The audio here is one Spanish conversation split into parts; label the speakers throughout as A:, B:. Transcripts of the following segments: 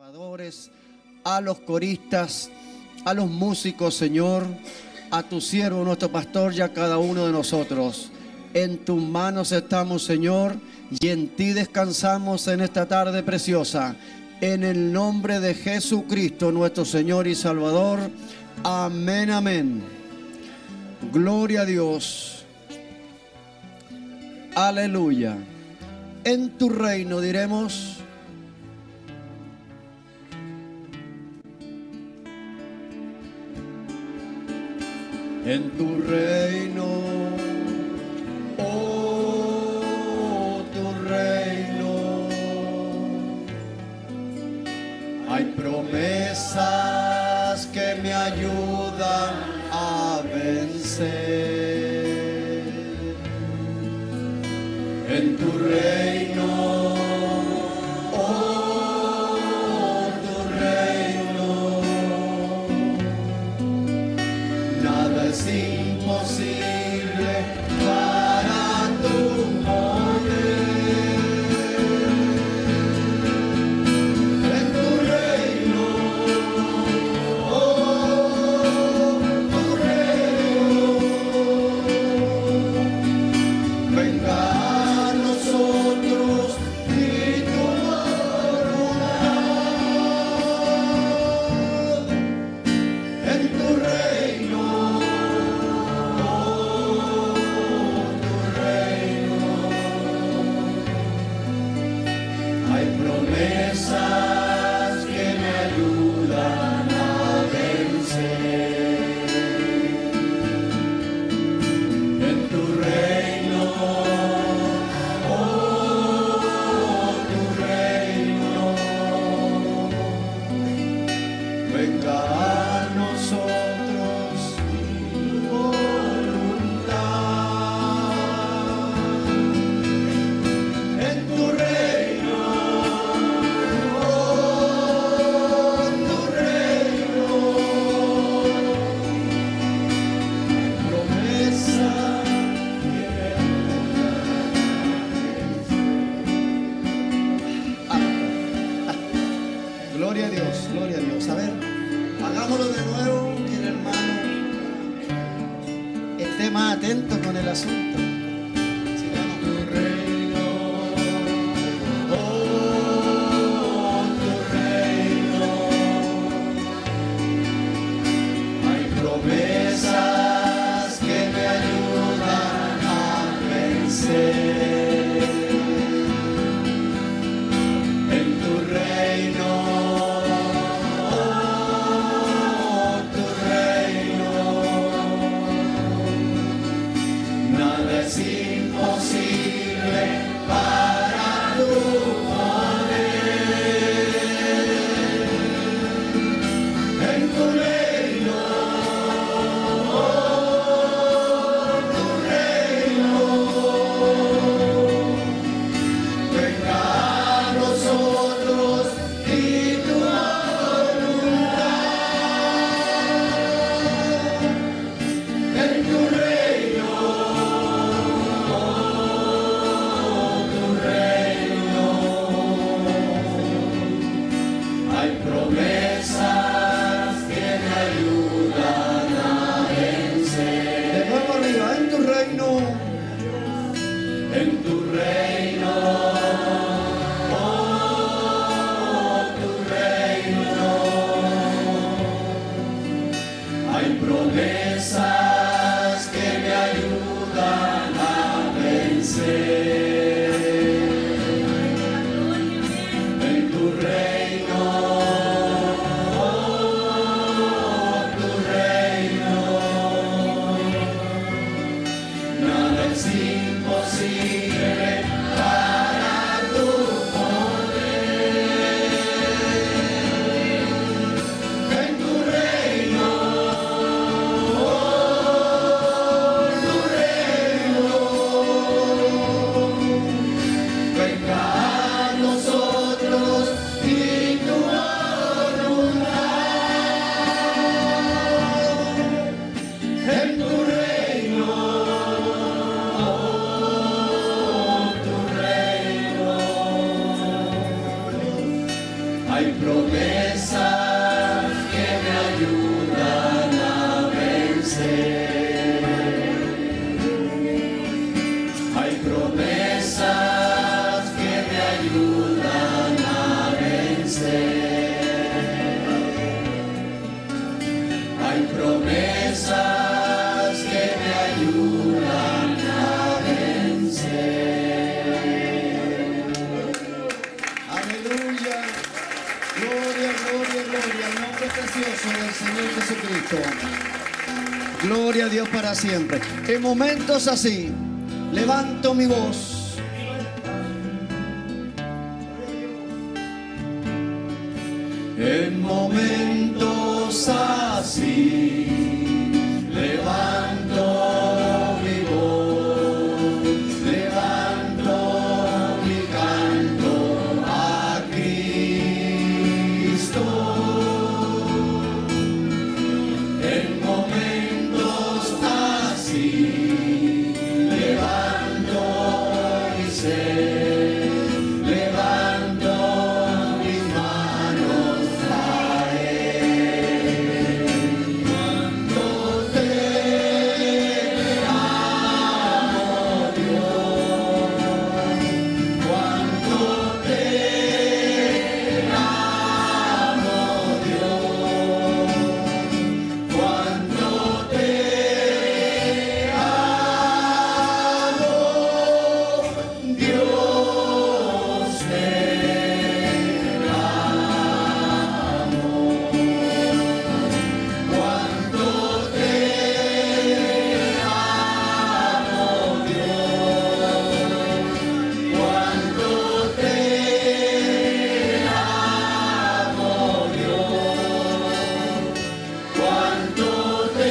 A: alabadores, a los coristas, a los músicos, Señor, a tu siervo, nuestro pastor y a cada uno de nosotros. En tus manos estamos, Señor, y en ti descansamos en esta tarde preciosa. En el nombre de Jesucristo, nuestro Señor y Salvador. Amén, amén. Gloria a Dios. Aleluya. En tu reino diremos: en tu reino, oh, tu reino, hay promesas que me ayudan a vencer. En tu reino, oh, tu reino, nada es imposible para tu poder. En tu reino, oh, tu reino, venga a nosotros y tu voluntad. En tu reino, hay promesas que me ayudan a vencer. En tu reino, oh, tu reino, venga a nosotros tu voluntad. En tu reino, oh, tu reino, promesa que gloria a Dios, gloria a Dios. A ver, hagámoslo de nuevo, que el hermano esté más atento con el asunto. Sigamos. Tu reino, oh, tu reino, hay promesas que me ayudan a vencer. En tu reino, oh, tu reino, nada es precioso del Señor Jesucristo. Gloria a Dios para siempre. En momentos así, levanto mi voz. En momentos así, levanto mi voz, levanto mi canto a Cristo. En momentos así, levanto mi ser, levanto mis manos a Él. Cuando te amo, Dios, cuando te amo, Dios, cuando te amo, Dios te amo. Cuando te amo, Dios, cuando te amo, Dios, cuando te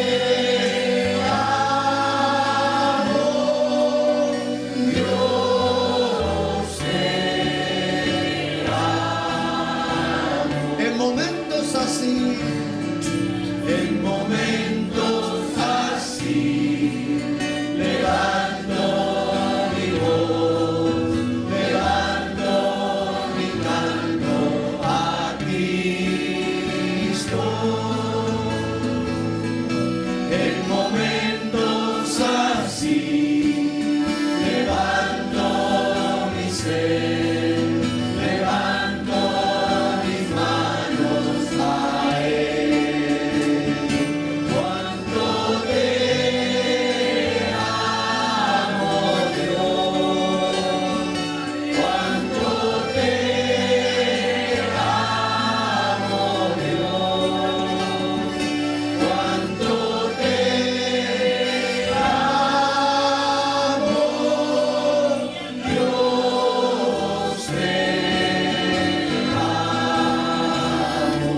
A: en momentos así, en momentos así, levanto mi voz, levanto mi canto a Cristo. En momentos así, levanto mi ser, levanto mis manos a Él. Cuando te amo, Dios, cuando te amo, Dios, cuando te amo, Dios te amo.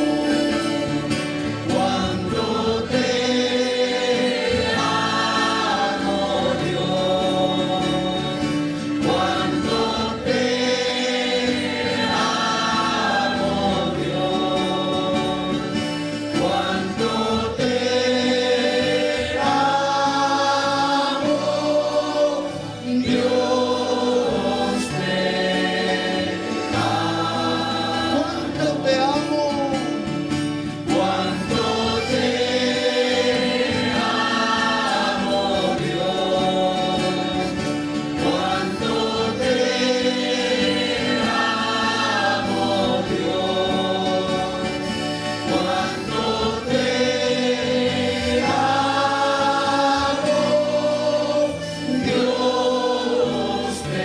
A: Cuando te amo, Dios, cuando te amo, Dios, cuando te amo, Dios te amo. Cuánto te amo, cuánto te amo, Dios, cuánto te amo, Dios, cuánto te amo, Dios te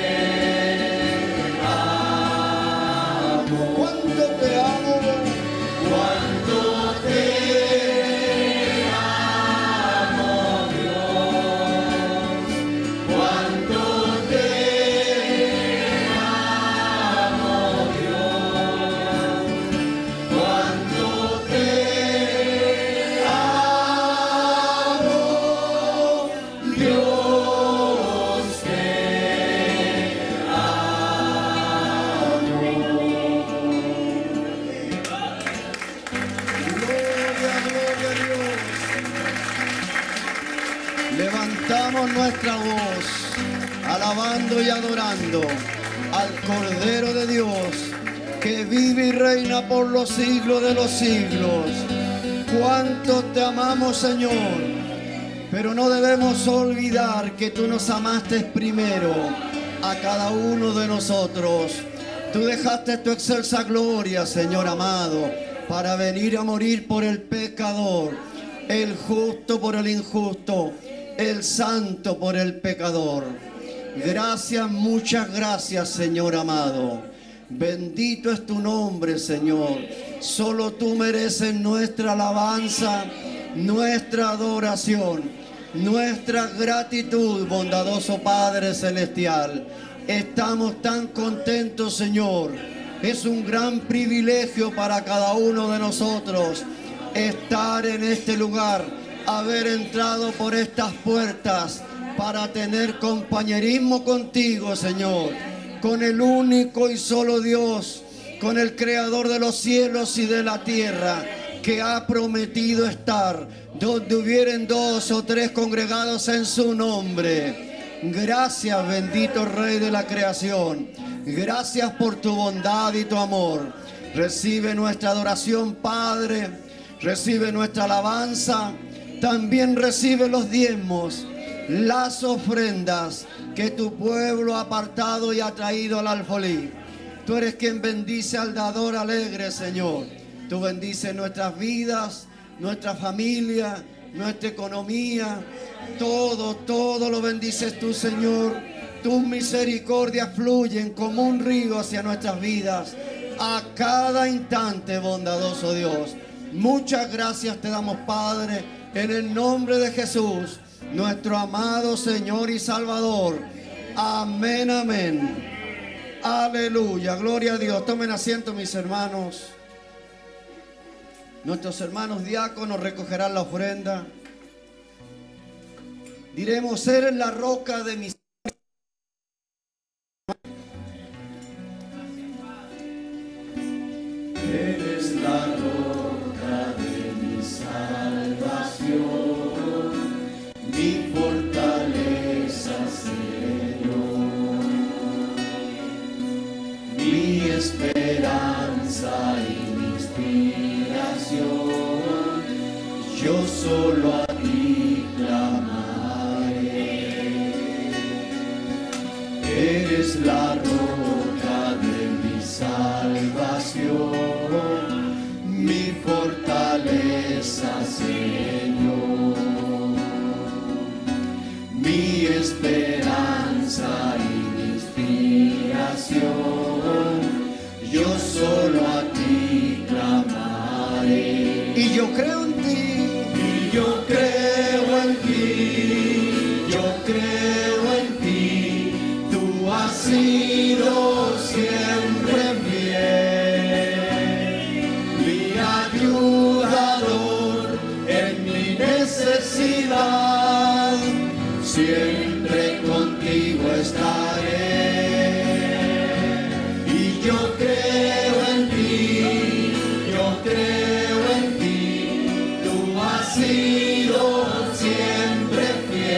A: amo. Cuánto te amo, cuánto te amo, Dios, cuánto te amo, Dios, cuánto te amo, Dios te Gloria a Dios. Levantamos nuestra voz, alabando y adorando al Cordero de Dios, que vive y reina por los siglos de los siglos. Cuánto te amamos, Señor, pero no debemos olvidar que tú nos amaste primero a cada uno de nosotros. Tú dejaste tu excelsa gloria, Señor amado, para venir a morir por el pecador, el justo por el injusto, el santo por el pecador. Gracias, muchas gracias, Señor amado. Bendito es tu nombre, Señor. Solo tú mereces nuestra alabanza, nuestra adoración, nuestra gratitud, bondadoso Padre Celestial. Estamos tan contentos, Señor. Es un gran privilegio para cada uno de nosotros estar en este lugar, haber entrado por estas puertas para tener compañerismo contigo, Señor, con el único y solo Dios, con el Creador de los cielos y de la tierra, que ha prometido estar donde hubieren 2 o 3 congregados en su nombre. Gracias, bendito Rey de la creación. Gracias por tu bondad y tu amor. Recibe nuestra adoración, Padre. Recibe nuestra alabanza. También recibe los diezmos, las ofrendas que tu pueblo ha apartado y ha traído al alfolí. Tú eres quien bendice al dador alegre, Señor. Tú bendices nuestras vidas, nuestra familia, nuestra economía. Todo lo bendices tú, Señor. Tus misericordias fluyen como un río hacia nuestras vidas a cada instante, bondadoso Dios. Muchas gracias te damos, Padre, en el nombre de Jesús, nuestro amado Señor y Salvador. Amén, amén. Aleluya, gloria a Dios. Tomen asiento, mis hermanos. Nuestros hermanos diáconos recogerán la ofrenda. Diremos: eres la roca de mi...
B: Eres la roca de mi salvación, mi fortaleza, Señor, mi esperanza y mi inspiración. Yo solo a ti clamaré. Eres la roca de mi salvación, mi fortaleza, Señor, mi esperanza y mi inspiración. Yo solo a ti clamaré.
A: Y yo creo en ti.
B: Y yo creo en ti. Yo creo en ti. Tú has sido siempre fiel, mi ayudador en mi necesidad. Siempre contigo estaré. Y yo creo en ti, yo creo en ti. Tú has sido siempre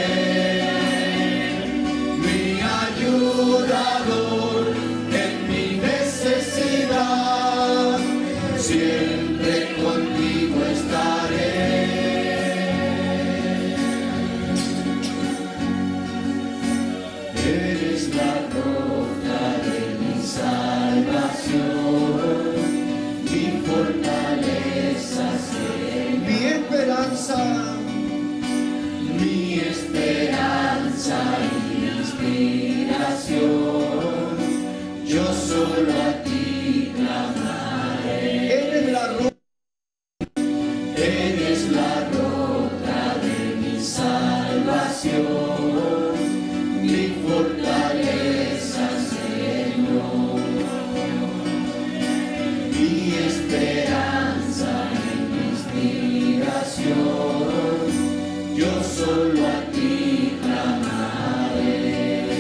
B: fiel, mi ayudador en mi necesidad. Siempre contigo estaré. Eres la roca de mi salvación, mi fortaleza, Señor,
A: Mi esperanza.
B: mi esperanza y mi inspiración. Yo solo a ti clamaré.
A: Eres la roca.
B: Eres la roca de mi salvación, mi fortaleza, Señor, mi esperanza y mi inspiración. Yo solo a ti clamaré.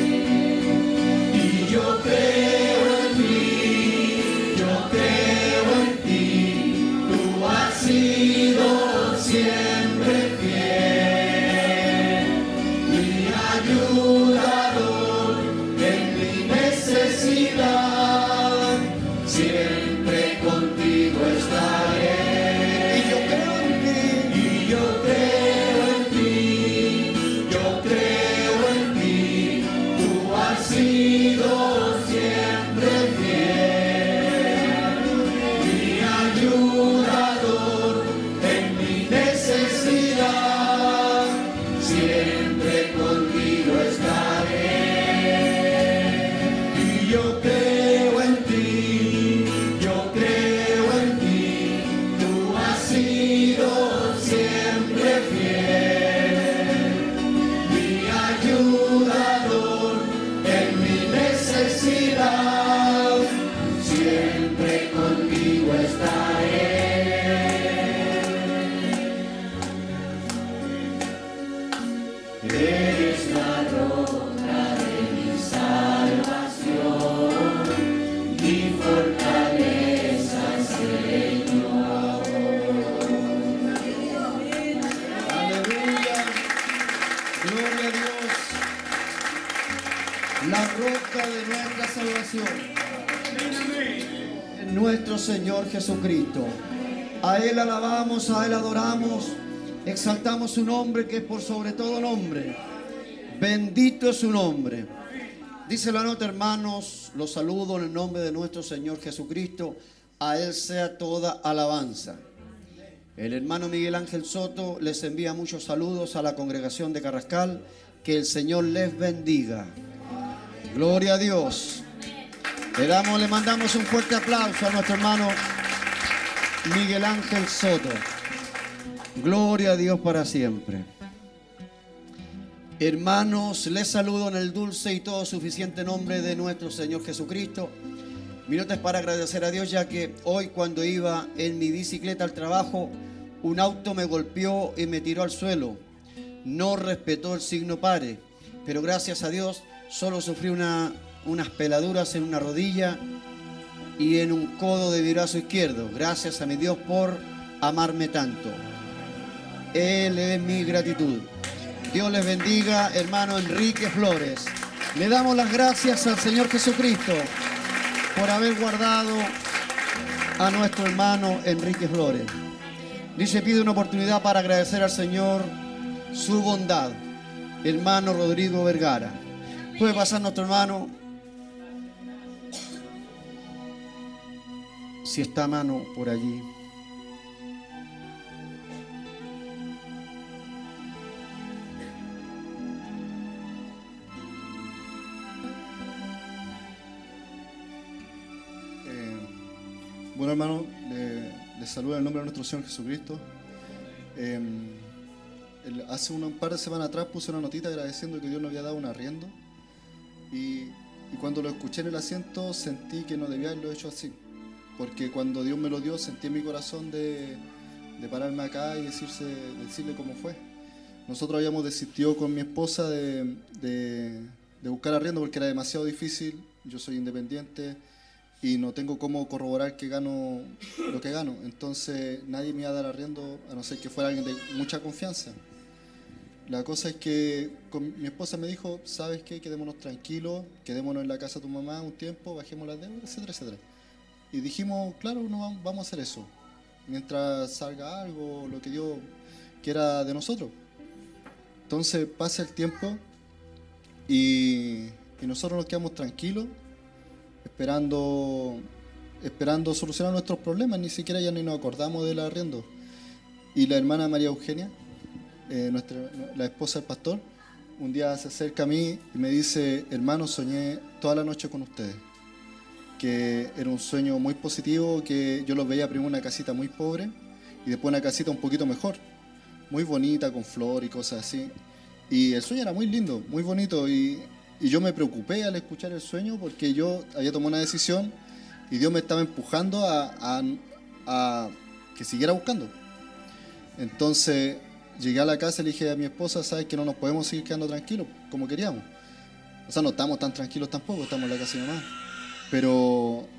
B: Y yo creo en ti, yo creo en ti. Tú has sido siempre fiel, mi ayudador en mi necesidad. Siempre contigo estaré.
A: Y yo creo en ti.
B: Y yo creo en ti, yo creo en ti. Tú has sido siempre fiel, mi ayudador
A: roca de nuestra salvación, en nuestro Señor Jesucristo. A Él alabamos, a Él adoramos, exaltamos su nombre que es por sobre todo nombre. Bendito es su nombre. Dice la nota, hermanos, los saludo en el nombre de nuestro Señor Jesucristo. A Él sea toda alabanza. El hermano Miguel Ángel Soto les envía muchos saludos a la congregación de Carrascal. Que el Señor les bendiga. Gloria a Dios. Le mandamos un fuerte aplauso a nuestro hermano Miguel Ángel Soto. Gloria a Dios para siempre. Hermanos, les saludo en el dulce y todo suficiente nombre de nuestro Señor Jesucristo. Mi nota es para agradecer a Dios, ya que hoy, cuando iba en mi bicicleta al trabajo, un auto me golpeó y me tiró al suelo. No respetó el signo pare, pero gracias a Dios solo sufrí unas peladuras en una rodilla y en un codo de mi brazo izquierdo. Gracias a mi Dios por amarme tanto. Él es mi gratitud. Dios les bendiga, hermano Enrique Flores. Le damos las gracias al Señor Jesucristo por haber guardado a nuestro hermano Enrique Flores. Dice, pide una oportunidad para agradecer al Señor su bondad. Hermano Rodrigo Vergara. Puede pasar nuestro hermano. Si está mano por allí.
C: Bueno, hermano, les saludo en el nombre de nuestro Señor Jesucristo. Hace un par de semanas atrás puse una notita agradeciendo que Dios nos había dado un arriendo. Y cuando lo escuché en el asiento sentí que no debía haberlo hecho así. Porque cuando Dios me lo dio sentí en mi corazón de pararme acá y decirle cómo fue. Nosotros habíamos desistido con mi esposa de buscar arriendo porque era demasiado difícil. Yo soy independiente y no tengo cómo corroborar que gano lo que gano. Entonces nadie me iba a dar arriendo a no ser que fuera alguien de mucha confianza. La cosa es que mi esposa me dijo, ¿sabes qué? Quedémonos tranquilos, quedémonos en la casa de tu mamá un tiempo, bajemos las deudas, etcétera, etcétera. Y dijimos, claro, no, vamos a hacer eso, mientras salga algo, lo que Dios quiera de nosotros. Entonces pasa el tiempo y nosotros nos quedamos tranquilos, esperando solucionar nuestros problemas. Ni siquiera ya ni nos acordamos del arriendo. Y la hermana María Eugenia, la esposa del pastor, un día se acerca a mí y me dice, hermano, soñé toda la noche con ustedes, que era un sueño muy positivo, que yo los veía primero en una casita muy pobre y después una casita un poquito mejor, muy bonita, con flor y cosas así. Y el sueño era muy lindo, muy bonito, y yo me preocupé al escuchar el sueño porque yo había tomado una decisión y Dios me estaba empujando a que siguiera buscando. Entonces llegué a la casa y le dije a mi esposa, ¿sabes que no nos podemos seguir quedando tranquilos como queríamos? O sea, no estamos tan tranquilos tampoco, estamos en la casa de mamá. Pero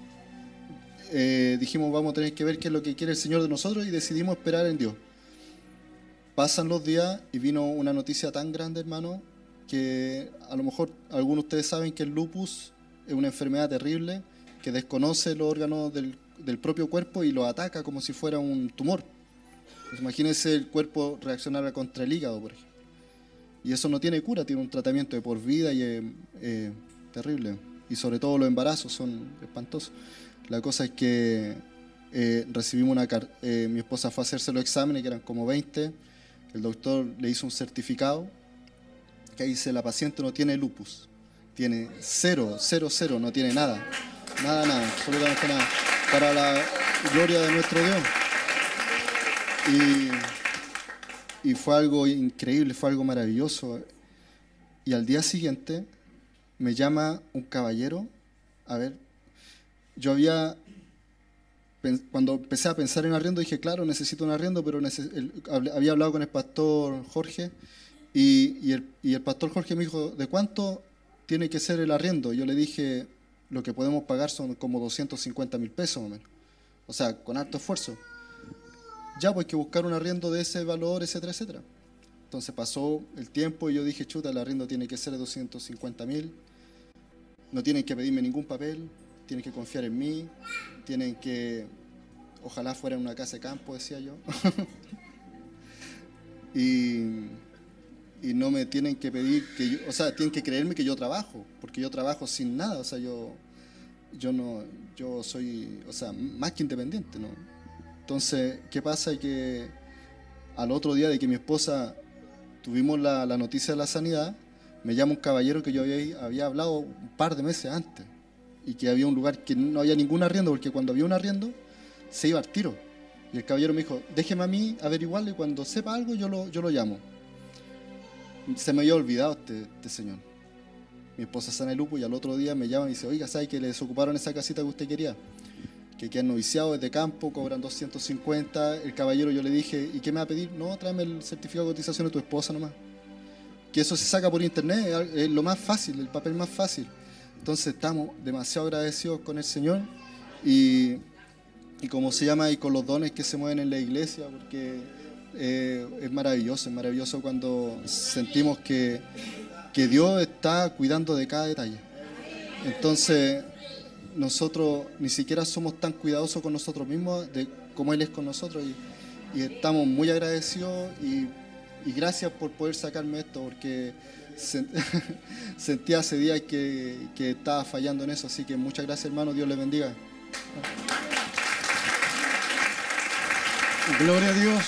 C: dijimos, vamos a tener que ver qué es lo que quiere el Señor de nosotros, y decidimos esperar en Dios. Pasan los días y vino una noticia tan grande, hermano, que a lo mejor algunos de ustedes saben que el lupus es una enfermedad terrible que desconoce los órganos del propio cuerpo y los ataca como si fuera un tumor. Pues imagínense el cuerpo reaccionar contra el hígado, por ejemplo. Y eso no tiene cura, tiene un tratamiento de por vida y es terrible. Y sobre todo los embarazos son espantosos. La cosa es que recibimos mi esposa fue a hacerse los exámenes, que eran como 20. El doctor le hizo un certificado que dice, la paciente no tiene lupus. Tiene 0, no tiene nada. Nada, absolutamente nada. Para la gloria de nuestro Dios. Y fue algo increíble, fue algo maravilloso. Y al día siguiente me llama un caballero. A ver, cuando empecé a pensar en arriendo, dije, claro, necesito un arriendo, pero había hablado con el pastor Jorge, y el pastor Jorge me dijo, ¿de cuánto tiene que ser el arriendo? Yo le dije, lo que podemos pagar son como 250.000 pesos, más o menos. O sea, con harto esfuerzo. Ya, pues hay que buscar un arriendo de ese valor, etcétera, etcétera. Entonces pasó el tiempo y yo dije, chuta, el arriendo tiene que ser de 250.000. no tienen que pedirme ningún papel, tienen que confiar en mí, tienen que, ojalá fuera en una casa de campo, decía yo, y no me tienen que pedir que yo, o sea, tienen que creerme que yo trabajo, porque yo trabajo sin nada, o sea, yo soy, o sea, más que independiente, ¿no? Entonces, ¿qué pasa? Que al otro día de que mi esposa tuvimos la noticia de la sanidad, me llama un caballero que yo había hablado un par de meses antes, y que había un lugar que no había ningún arriendo, porque cuando había un arriendo se iba al tiro. Y el caballero me dijo, déjeme a mí averiguarlo y cuando sepa algo yo lo llamo. Se me había olvidado este señor. Mi esposa sana el lupo y al otro día me llama y dice, oiga, ¿sabe que le desocuparon esa casita que usted quería? Que quedan noviciados desde campo, cobran 250. El caballero, yo le dije, ¿y qué me va a pedir? No, tráeme el certificado de cotización de tu esposa nomás. Que eso se saca por internet, es lo más fácil, el papel más fácil. Entonces estamos demasiado agradecidos con el Señor y como se llama, y con los dones que se mueven en la iglesia, porque es maravilloso cuando sentimos que Dios está cuidando de cada detalle. Entonces, nosotros ni siquiera somos tan cuidadosos con nosotros mismos de como Él es con nosotros y estamos muy agradecidos y gracias por poder sacarme esto, porque sentí hace días que estaba fallando en eso, así que muchas gracias, hermano, Dios les bendiga.
A: Gloria a Dios.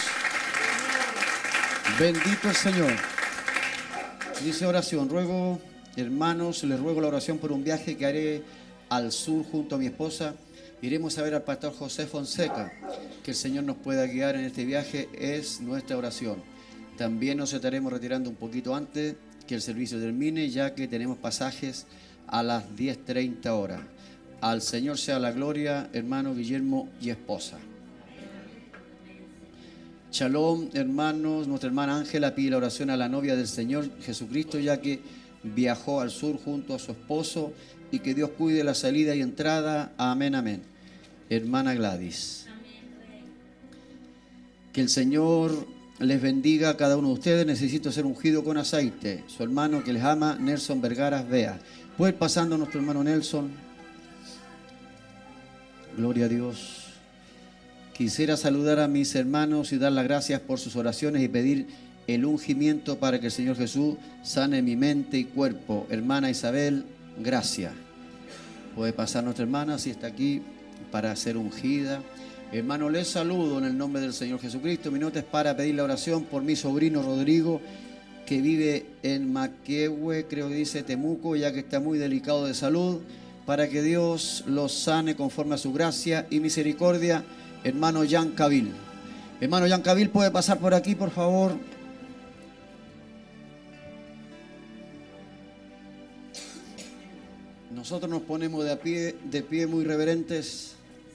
A: Bendito el Señor. Dice oración, ruego, hermanos, les ruego la oración por un viaje que haré al sur junto a mi esposa. Iremos a ver al pastor José Fonseca. Que el Señor nos pueda guiar en este viaje es nuestra oración. También nos estaremos retirando un poquito antes que el servicio termine, ya que tenemos pasajes a las 10:30 horas. Al Señor sea la gloria, hermano Guillermo y esposa. Shalom, hermanos. Nuestra hermana Ángela pide la oración a la novia del Señor Jesucristo, ya que viajó al sur junto a su esposo, y que Dios cuide la salida y entrada. Amén, amén. Hermana Gladys. Que el Señor les bendiga a cada uno de ustedes. Necesito ser ungido con aceite. Su hermano que les ama, Nelson Vergara Vea. ¿Puede ir pasando nuestro hermano Nelson? Gloria a Dios. Quisiera saludar a mis hermanos y dar las gracias por sus oraciones y pedir el ungimiento para que el Señor Jesús sane mi mente y cuerpo. Hermana Isabel, gracias. Puede pasar nuestra hermana si está aquí para ser ungida. Hermano, les saludo en el nombre del Señor Jesucristo. Mi nota es para pedir la oración por mi sobrino Rodrigo, que vive en Maquehue, creo que dice Temuco, ya que está muy delicado de salud, para que Dios los sane conforme a su gracia y misericordia. Hermano Jan Cabil. Hermano Jan Cabil, ¿puede pasar por aquí, por favor? Nosotros nos ponemos de pie muy reverentes.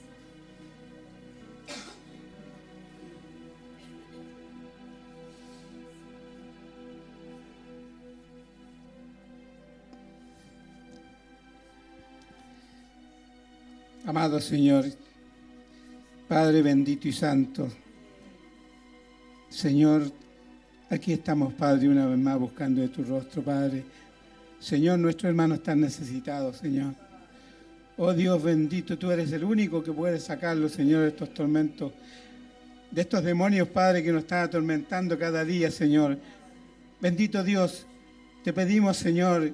D: Amado Señor, Padre bendito y santo, Señor, aquí estamos, Padre, una vez más buscando de tu rostro, Padre. Señor, nuestros hermanos están necesitados, Señor. Oh Dios bendito, tú eres el único que puede sacarlos, Señor, de estos tormentos, de estos demonios, Padre, que nos están atormentando cada día, Señor. Bendito Dios, te pedimos, Señor,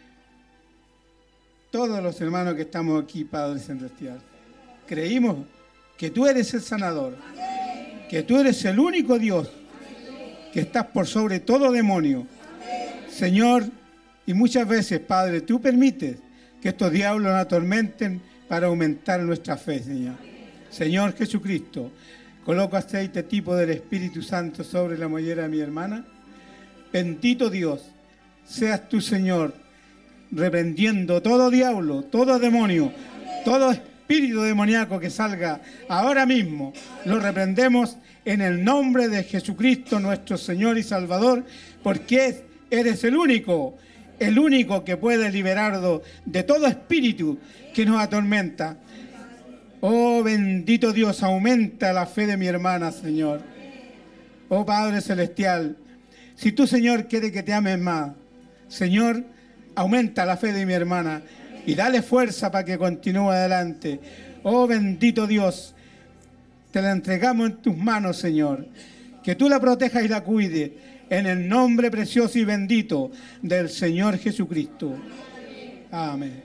D: todos los hermanos que estamos aquí, Padre celestial, creímos que tú eres el sanador, que tú eres el único Dios, que estás por sobre todo demonio. Señor, y muchas veces, Padre, tú permites que estos diablos nos atormenten para aumentar nuestra fe, Señor. Señor Jesucristo, coloco aceite tipo del Espíritu Santo sobre la mollera de mi hermana. Bendito Dios, seas tú, Señor, reprendiendo todo diablo, todo demonio, todo espíritu demoníaco que salga ahora mismo. Lo reprendemos en el nombre de Jesucristo, nuestro Señor y Salvador, porque eres el único que puede liberarnos de todo espíritu que nos atormenta. Oh bendito Dios, aumenta la fe de mi hermana, Señor. Oh Padre Celestial, si tú, Señor, quieres que te ames más, Señor, aumenta la fe de mi hermana. y dale fuerza para que continúe adelante. Oh bendito Dios, te la entregamos en tus manos, Señor. Que tú la protejas y la cuides en el nombre precioso y bendito del Señor Jesucristo. Amén.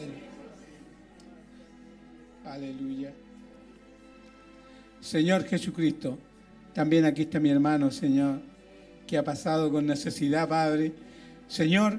D: Aleluya. Señor Jesucristo, también aquí está mi hermano, Señor, que ha pasado con necesidad, Padre. Señor,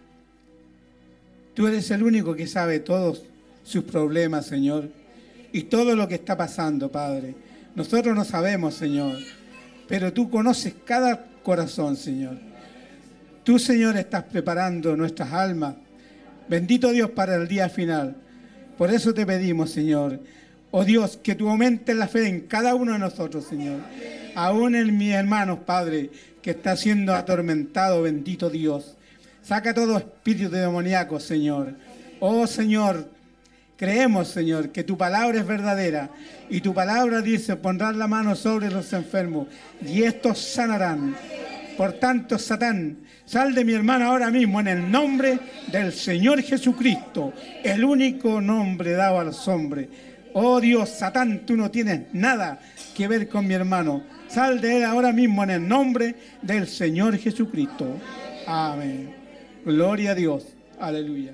D: tú eres el único que sabe todos sus problemas, Señor, y todo lo que está pasando, Padre. Nosotros no sabemos, Señor, pero tú conoces cada corazón, Señor. Tú, Señor, estás preparando nuestras almas. Bendito Dios para el día final. Por eso te pedimos, Señor, oh Dios, que tú aumentes la fe en cada uno de nosotros, Señor. Aún en mis hermanos, Padre, que está siendo atormentado, bendito Dios. Saca todo espíritu demoníaco, Señor. Oh, Señor, creemos, Señor, que tu palabra es verdadera. Y tu palabra dice, pondrán la mano sobre los enfermos y estos sanarán. Por tanto, Satán, sal de mi hermana ahora mismo en el nombre del Señor Jesucristo, el único nombre dado a los hombres. Oh Dios, Satán, tú no tienes nada que ver con mi hermano. Sal de él ahora mismo en el nombre del Señor Jesucristo. Amén. Gloria a Dios. Aleluya.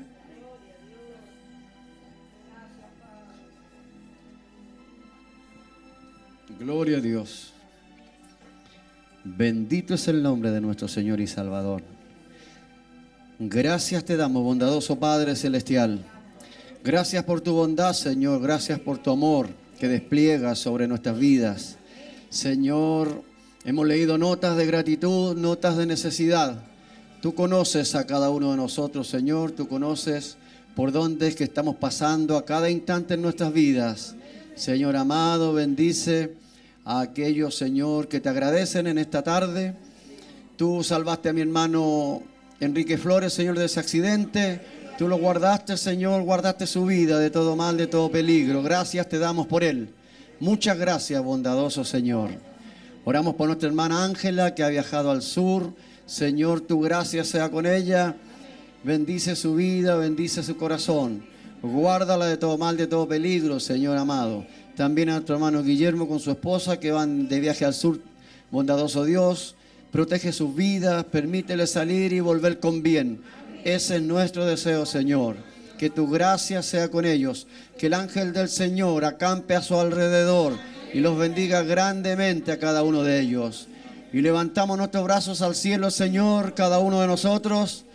A: Gloria a Dios. Bendito es el nombre de nuestro Señor y Salvador. Gracias te damos, bondadoso Padre Celestial. Gracias por tu bondad, Señor. Gracias por tu amor que despliegas sobre nuestras vidas. Señor, hemos leído notas de gratitud, notas de necesidad. Tú conoces a cada uno de nosotros, Señor. Tú conoces por dónde es que estamos pasando a cada instante en nuestras vidas. Señor amado, bendice a aquellos, Señor, que te agradecen en esta tarde. Tú salvaste a mi hermano Enrique Flores, Señor, de ese accidente. Tú lo guardaste, Señor, guardaste su vida de todo mal, de todo peligro. Gracias te damos por él. Muchas gracias, bondadoso Señor. Oramos por nuestra hermana Ángela, que ha viajado al sur. Señor, tu gracia sea con ella. Bendice su vida, bendice su corazón. Guárdala de todo mal, de todo peligro, Señor amado. También a nuestro hermano Guillermo con su esposa, que van de viaje al sur. Bondadoso Dios, protege sus vidas, permítele salir y volver con bien. Ese es nuestro deseo, Señor. Que tu gracia sea con ellos. Que el ángel del Señor acampe a su alrededor y los bendiga grandemente a cada uno de ellos. Y levantamos nuestros brazos al cielo, Señor, cada uno de nosotros.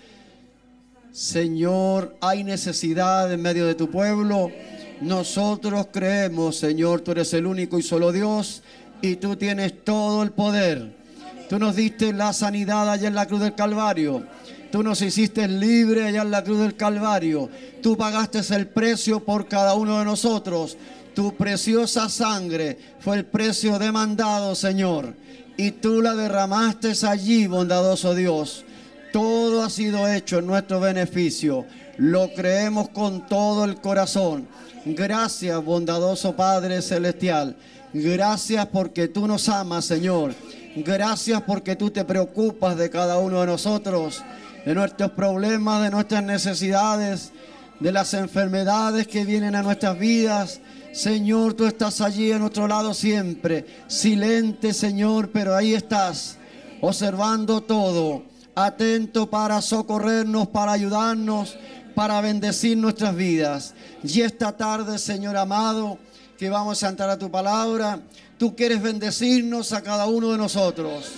A: Señor, hay necesidad en medio de tu pueblo. Nosotros creemos, Señor, tú eres el único y solo Dios y tú tienes todo el poder. Tú nos diste la sanidad allá en la cruz del Calvario. Tú nos hiciste libre allá en la cruz del Calvario. Tú pagaste el precio por cada uno de nosotros. Tu preciosa sangre fue el precio demandado, Señor. Y tú la derramaste allí, bondadoso Dios. Todo ha sido hecho en nuestro beneficio. Lo creemos con todo el corazón. Gracias, bondadoso Padre Celestial. Gracias porque tú nos amas, Señor. Gracias porque tú te preocupas de cada uno de nosotros, de nuestros problemas, de nuestras necesidades, de las enfermedades que vienen a nuestras vidas. Señor, tú estás allí a nuestro lado siempre. Silente, Señor, pero ahí estás, observando todo, atento para socorrernos, para ayudarnos, para bendecir nuestras vidas. Y esta tarde, Señor amado, que vamos a entrar a tu palabra, tú quieres bendecirnos a cada uno de nosotros.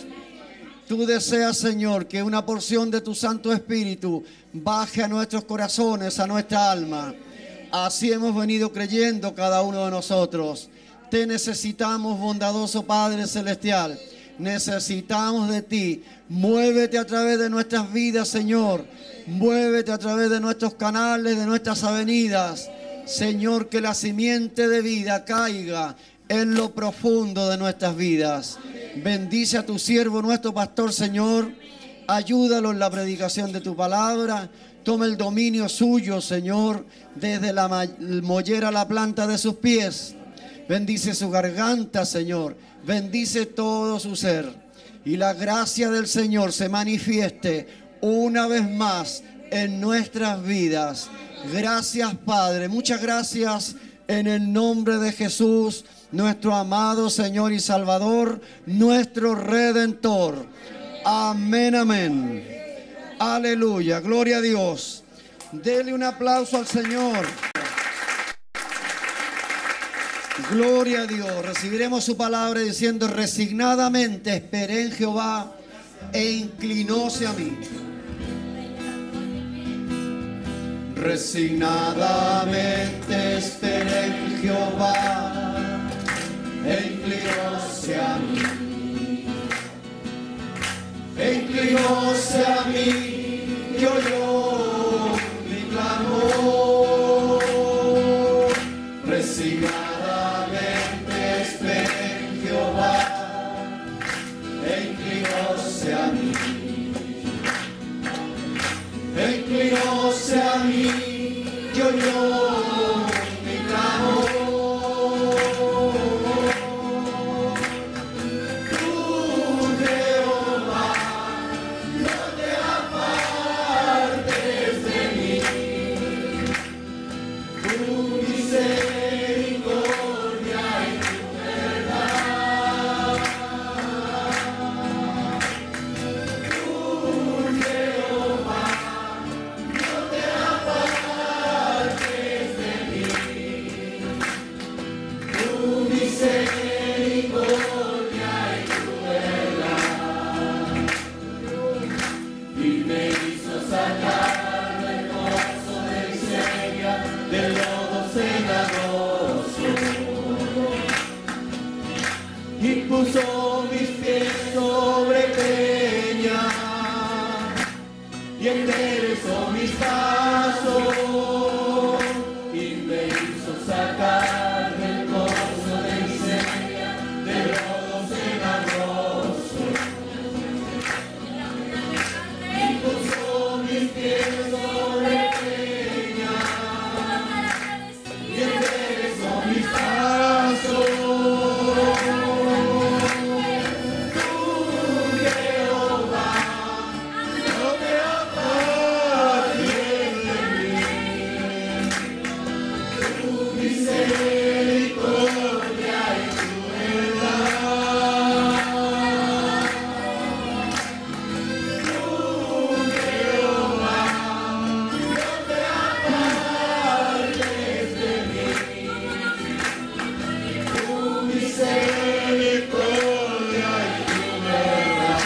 A: Tú deseas, Señor, que una porción de tu Santo Espíritu baje a nuestros corazones, a nuestra alma. Así hemos venido creyendo cada uno de nosotros. Te necesitamos, bondadoso Padre Celestial. Necesitamos de ti. Muévete a través de nuestras vidas, Señor. Muévete a través de nuestros canales, de nuestras avenidas. Señor, que la simiente de vida caiga en lo profundo de nuestras vidas. Bendice a tu siervo, nuestro pastor, Señor. Ayúdalo en la predicación de tu palabra. Toma el dominio suyo, Señor, desde la mollera a la planta de sus pies. Bendice su garganta, Señor. Bendice todo su ser. Y la gracia del Señor se manifieste una vez más en nuestras vidas. Gracias, Padre. Muchas gracias en el nombre de Jesús, nuestro amado Señor y Salvador, nuestro Redentor. Amén, amén. Aleluya. Gloria a Dios. Dele un aplauso al Señor. Gloria a Dios. Recibiremos su palabra diciendo: resignadamente esperé en Jehová e inclinóse a mí. Resignadamente esperé en Jehová e inclinóse a mí. E inclinóse a mí y oyó mi clamor. Resignadamente esperé en Jehová e inclinóse a mí. E inclinóse a mí y oyó mi clamor. Tú, Jehová, no te apartes de mí. Tu misericordia y tu verdad. Tú, Jehová, no te apartes de mí. Tu misericordia y tu verdad. Y me hizo sacar del pozo de miseria, del lodo cenagoso. Y puso mis pies sobre peña y enderezó mis pasos. Y me hizo sacar del pozo de miseria, del lodo cenagoso. Y puso mis pies sobre peña y enderezó mis pasos. Tú, Jehová, no te apartes de mí. Tu misericordia y tu verdad. Tú, Jehová, no te apartes de mí. Tu misericordia y tu verdad.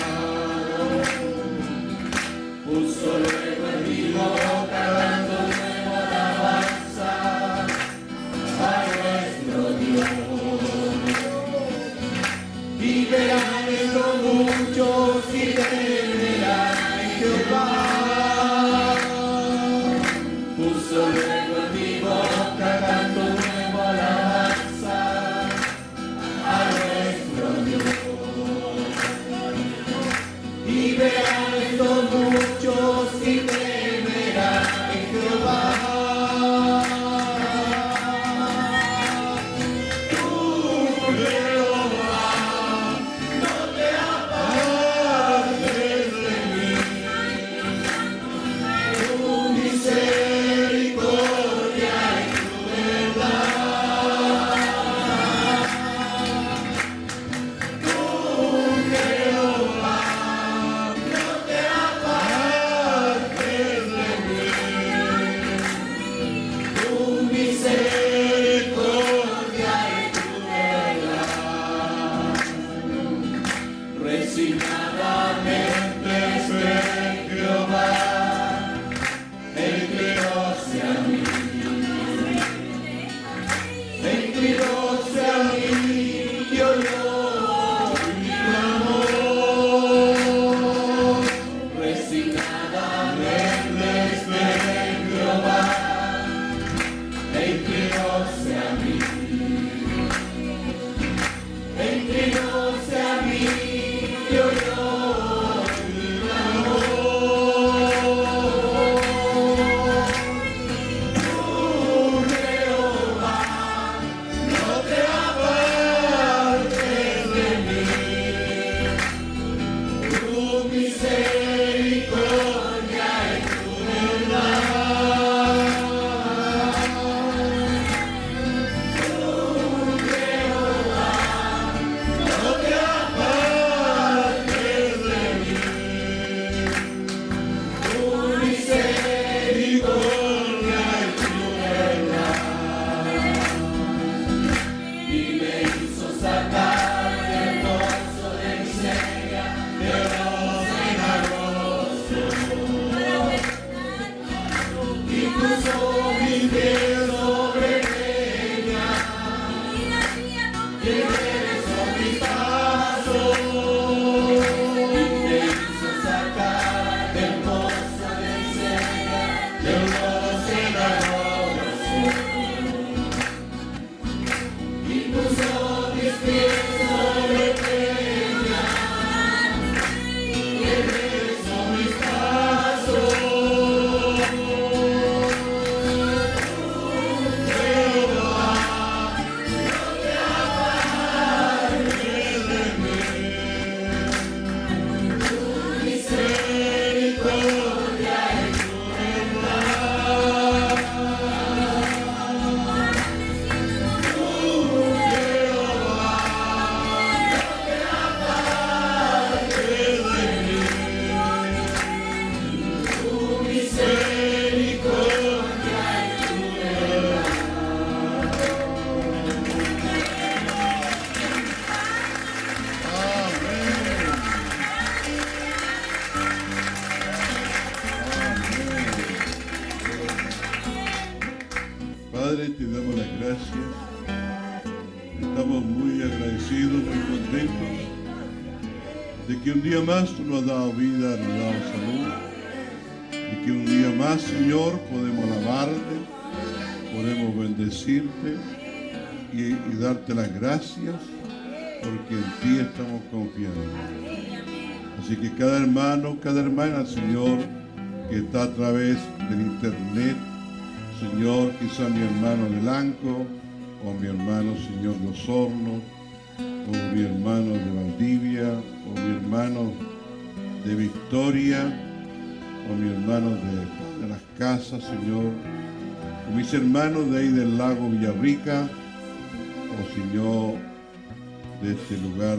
A: Puso luego en mi boca dando nueva alabanza a nuestro Dios. Y verán esto muchos y temerán en Jehová. Puso luego en mi boca dando nueva alabanza a nuestro Dios. Y verán esto muchos y temerán en Jehová. Tú, Jehová, no te apartes de mí. Tu misericordia y tu verdad. Tú, Jehová, no te apartes de mí. Tu misericordia y tu verdad. Resignadamente esperé en Jehová, e inclinóse a mí. E inclinóse a mí y oyó mi clamor. Resignadamente esperé en Jehová, e inclinóse a mí. E inclinóse a mí y oyó mi clamor. Tú, Jehová, no te apartes de mí. Tu misericordia y tu verdad.
E: de que un día más tú nos has dado vida, nos has dado salud, y que un día más, Señor, podemos alabarte, podemos bendecirte y darte las gracias, porque en ti estamos confiando. Así que cada hermano, cada hermana, Señor, que está a través del internet, Señor, quizá mi hermano de Lanco, o mi hermano, Señor, de Osorno, o mi hermano de Valdivia, o mi hermano de Victoria, o mi hermano de las Casas, Señor, o mis hermanos de ahí del lago Villarrica, o Señor, de este lugar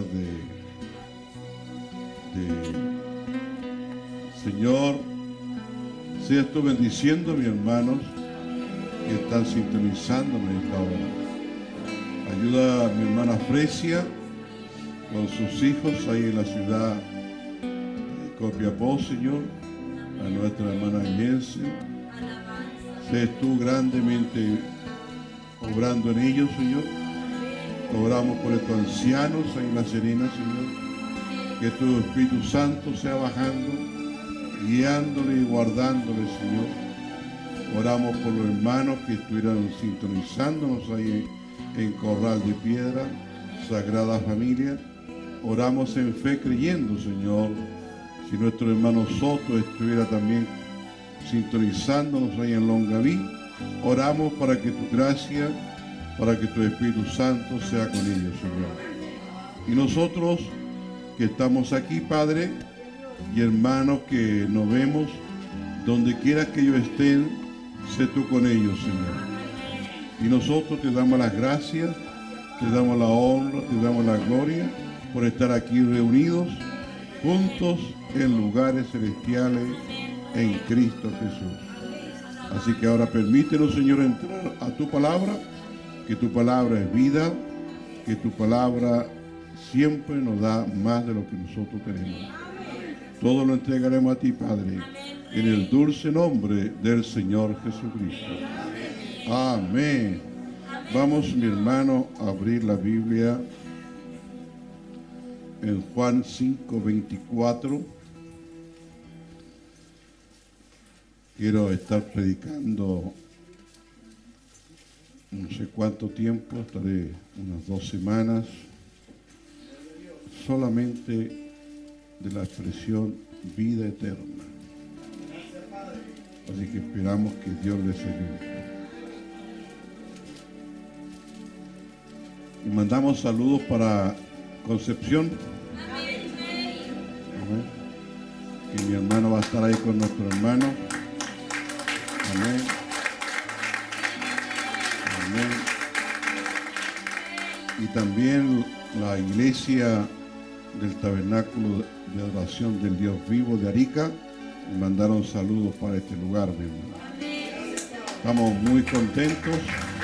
E: Señor, seas tú bendiciendo a mis hermanos que están sintonizándome en esta hora. Ayuda a mi hermana Fresia con sus hijos ahí en la ciudad de Copiapó, Señor, a nuestra hermana Inés. Seas tú grandemente obrando en ellos, Señor. Oramos por estos ancianos ahí en La Serena, Señor. Que tu Espíritu Santo sea bajando, guiándole y guardándole, Señor. Oramos por los hermanos que estuvieran sintonizándonos ahí en Corral de Piedra, Sagrada Familia. Oramos en fe creyendo, Señor. Si nuestro hermano Soto estuviera también sintonizándonos ahí en Longaví, oramos para que tu gracia, para que tu Espíritu Santo sea con ellos, Señor. Y nosotros que estamos aquí, Padre, y hermanos que nos vemos, donde quiera que ellos estén, sé tú con ellos, Señor. Y nosotros te damos las gracias, te damos la honra, te damos la gloria por estar aquí reunidos, juntos en lugares celestiales en Cristo Jesús. Así que ahora permítenos, Señor, entrar a tu palabra, que tu palabra es vida, que tu palabra siempre nos da más de lo que nosotros tenemos. Todo lo entregaremos a ti, Padre, en el dulce nombre del Señor Jesucristo. Amén. Vamos, mi hermano, a abrir la Biblia en Juan 5:24. Quiero estar predicando no sé cuánto tiempo, estaré unas 2 semanas, solamente de la expresión vida eterna. Así que esperamos que Dios les ayude. Y mandamos saludos para Concepción. Amén. Que mi hermano va a estar ahí con nuestro hermano. Amén. Amén. Y también la iglesia del Tabernáculo de Adoración del Dios Vivo de Arica me mandaron saludos para este lugar, mi hermano. Estamos muy contentos,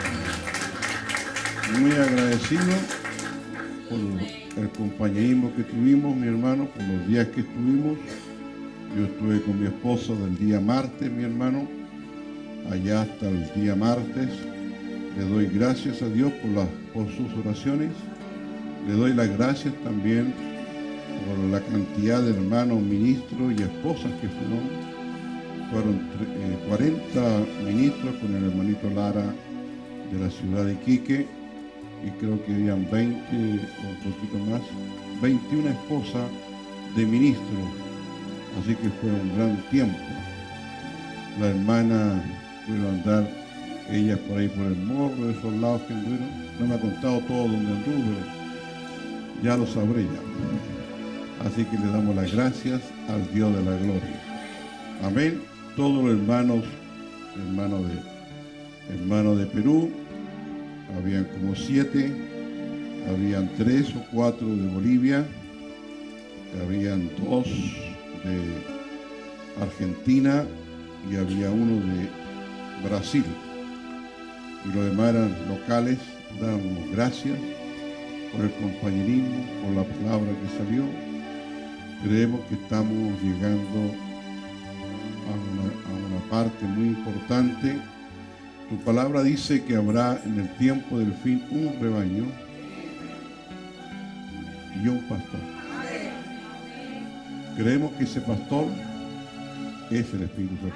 E: muy agradecidos por el compañerismo que tuvimos, mi hermano, por los días que estuvimos. Yo estuve con mi esposo del día martes, mi hermano, allá hasta el día martes. Le doy gracias a Dios por sus oraciones. Le doy las gracias también por la cantidad de hermanos, ministros y esposas que fueron 40 ministros con el hermanito Lara de la ciudad de Iquique, y creo que habían 20 o un poquito más, 21 esposas de ministros, así que fue un gran tiempo. La hermana pudo andar, ellas por ahí por el morro, de esos lados que anduvieron, no me ha contado todo donde anduvo, pero ya lo sabré ya. Así que le damos las gracias al Dios de la gloria. Amén. Todos los hermanos de Perú, habían como 7, habían 3 o 4 de Bolivia, habían 2 de Argentina y había 1 de Brasil. Y los demás eran locales. Damos gracias por el compañerismo, por la palabra que salió. Creemos que estamos llegando a una parte muy importante. Tu palabra dice que habrá en el tiempo del fin un rebaño y un pastor. Creemos que ese pastor es el Espíritu Santo.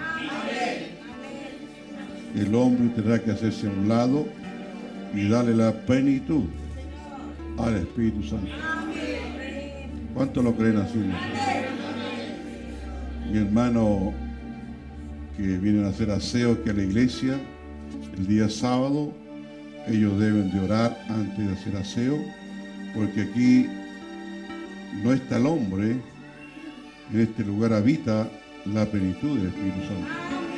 E: El hombre tendrá que hacerse a un lado y darle la plenitud al Espíritu Santo. ¿Cuántos lo creen así? Mi hermano que vienen a hacer aseo aquí a la iglesia el día sábado, ellos deben de orar antes de hacer aseo, porque aquí no está el hombre, en este lugar habita la plenitud del Espíritu Santo.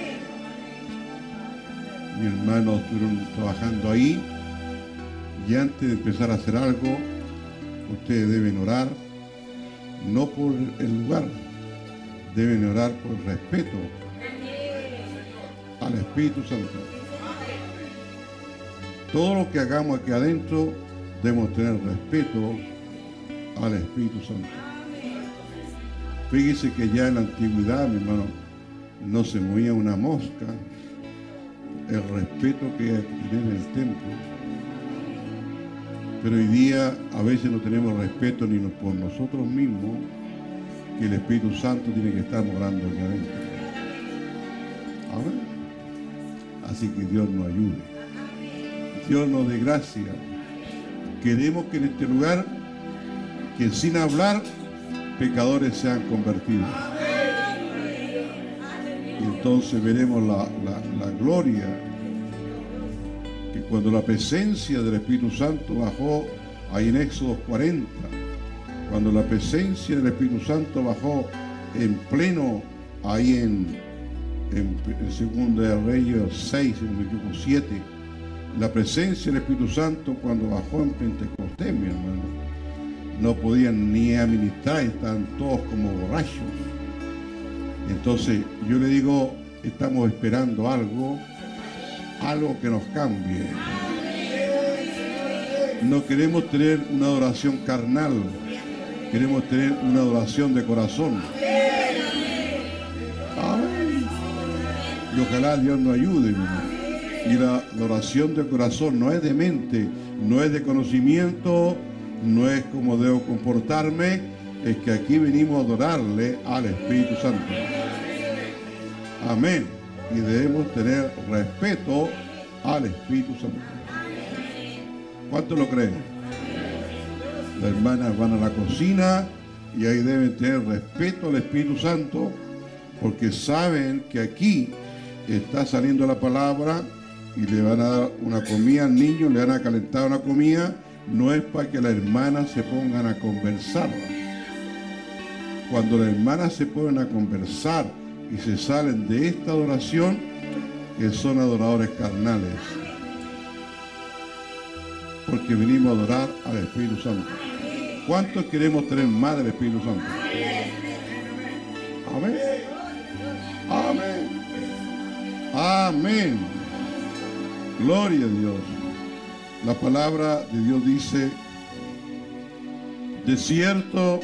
E: Mi hermano estuvieron trabajando ahí y antes de empezar a hacer algo, ustedes deben orar, no por el lugar, deben orar por respeto al Espíritu Santo. Todo lo que hagamos aquí adentro debemos tener respeto al Espíritu Santo. Fíjese que ya en la antigüedad, mi hermano, no se movía una mosca. El respeto que hay que tener en el templo. Pero hoy día a veces no tenemos respeto ni por nosotros mismos, que el Espíritu Santo tiene que estar morando aquí adentro. Amén. Así que Dios nos ayude. Dios nos dé gracia. Queremos que en este lugar, que sin hablar, pecadores sean convertidos. Y entonces veremos la gloria, que cuando la presencia del Espíritu Santo bajó ahí en Éxodo 40, cuando la presencia del Espíritu Santo bajó en pleno ahí en Segundo de Reyes 6, si no me equivoco, 7, la presencia del Espíritu Santo cuando bajó en Pentecostés, mi hermano, no podían ni administrar, estaban todos como borrachos. Entonces yo le digo, estamos esperando algo que nos cambie. No queremos tener una adoración carnal, queremos tener una adoración de corazón. Amén. Y ojalá Dios nos ayude, hermano. Y la adoración de corazón no es de mente, no es de conocimiento, no es como debo comportarme, es que aquí venimos a adorarle al Espíritu Santo. Amén. Y debemos tener respeto al Espíritu Santo. ¿Cuántos lo creen? Las hermanas van a la cocina y ahí deben tener respeto al Espíritu Santo, porque saben que aquí está saliendo la palabra y le van a dar una comida al niño, le van a calentar una comida. No es para que las hermanas se pongan a conversar. Cuando las hermanas se ponen a conversar y se salen de esta adoración, que son adoradores carnales. Porque venimos a adorar al Espíritu Santo. ¿Cuántos queremos tener más del Espíritu Santo? Amén. Amén. Amén. Gloria a Dios. La palabra de Dios dice, de cierto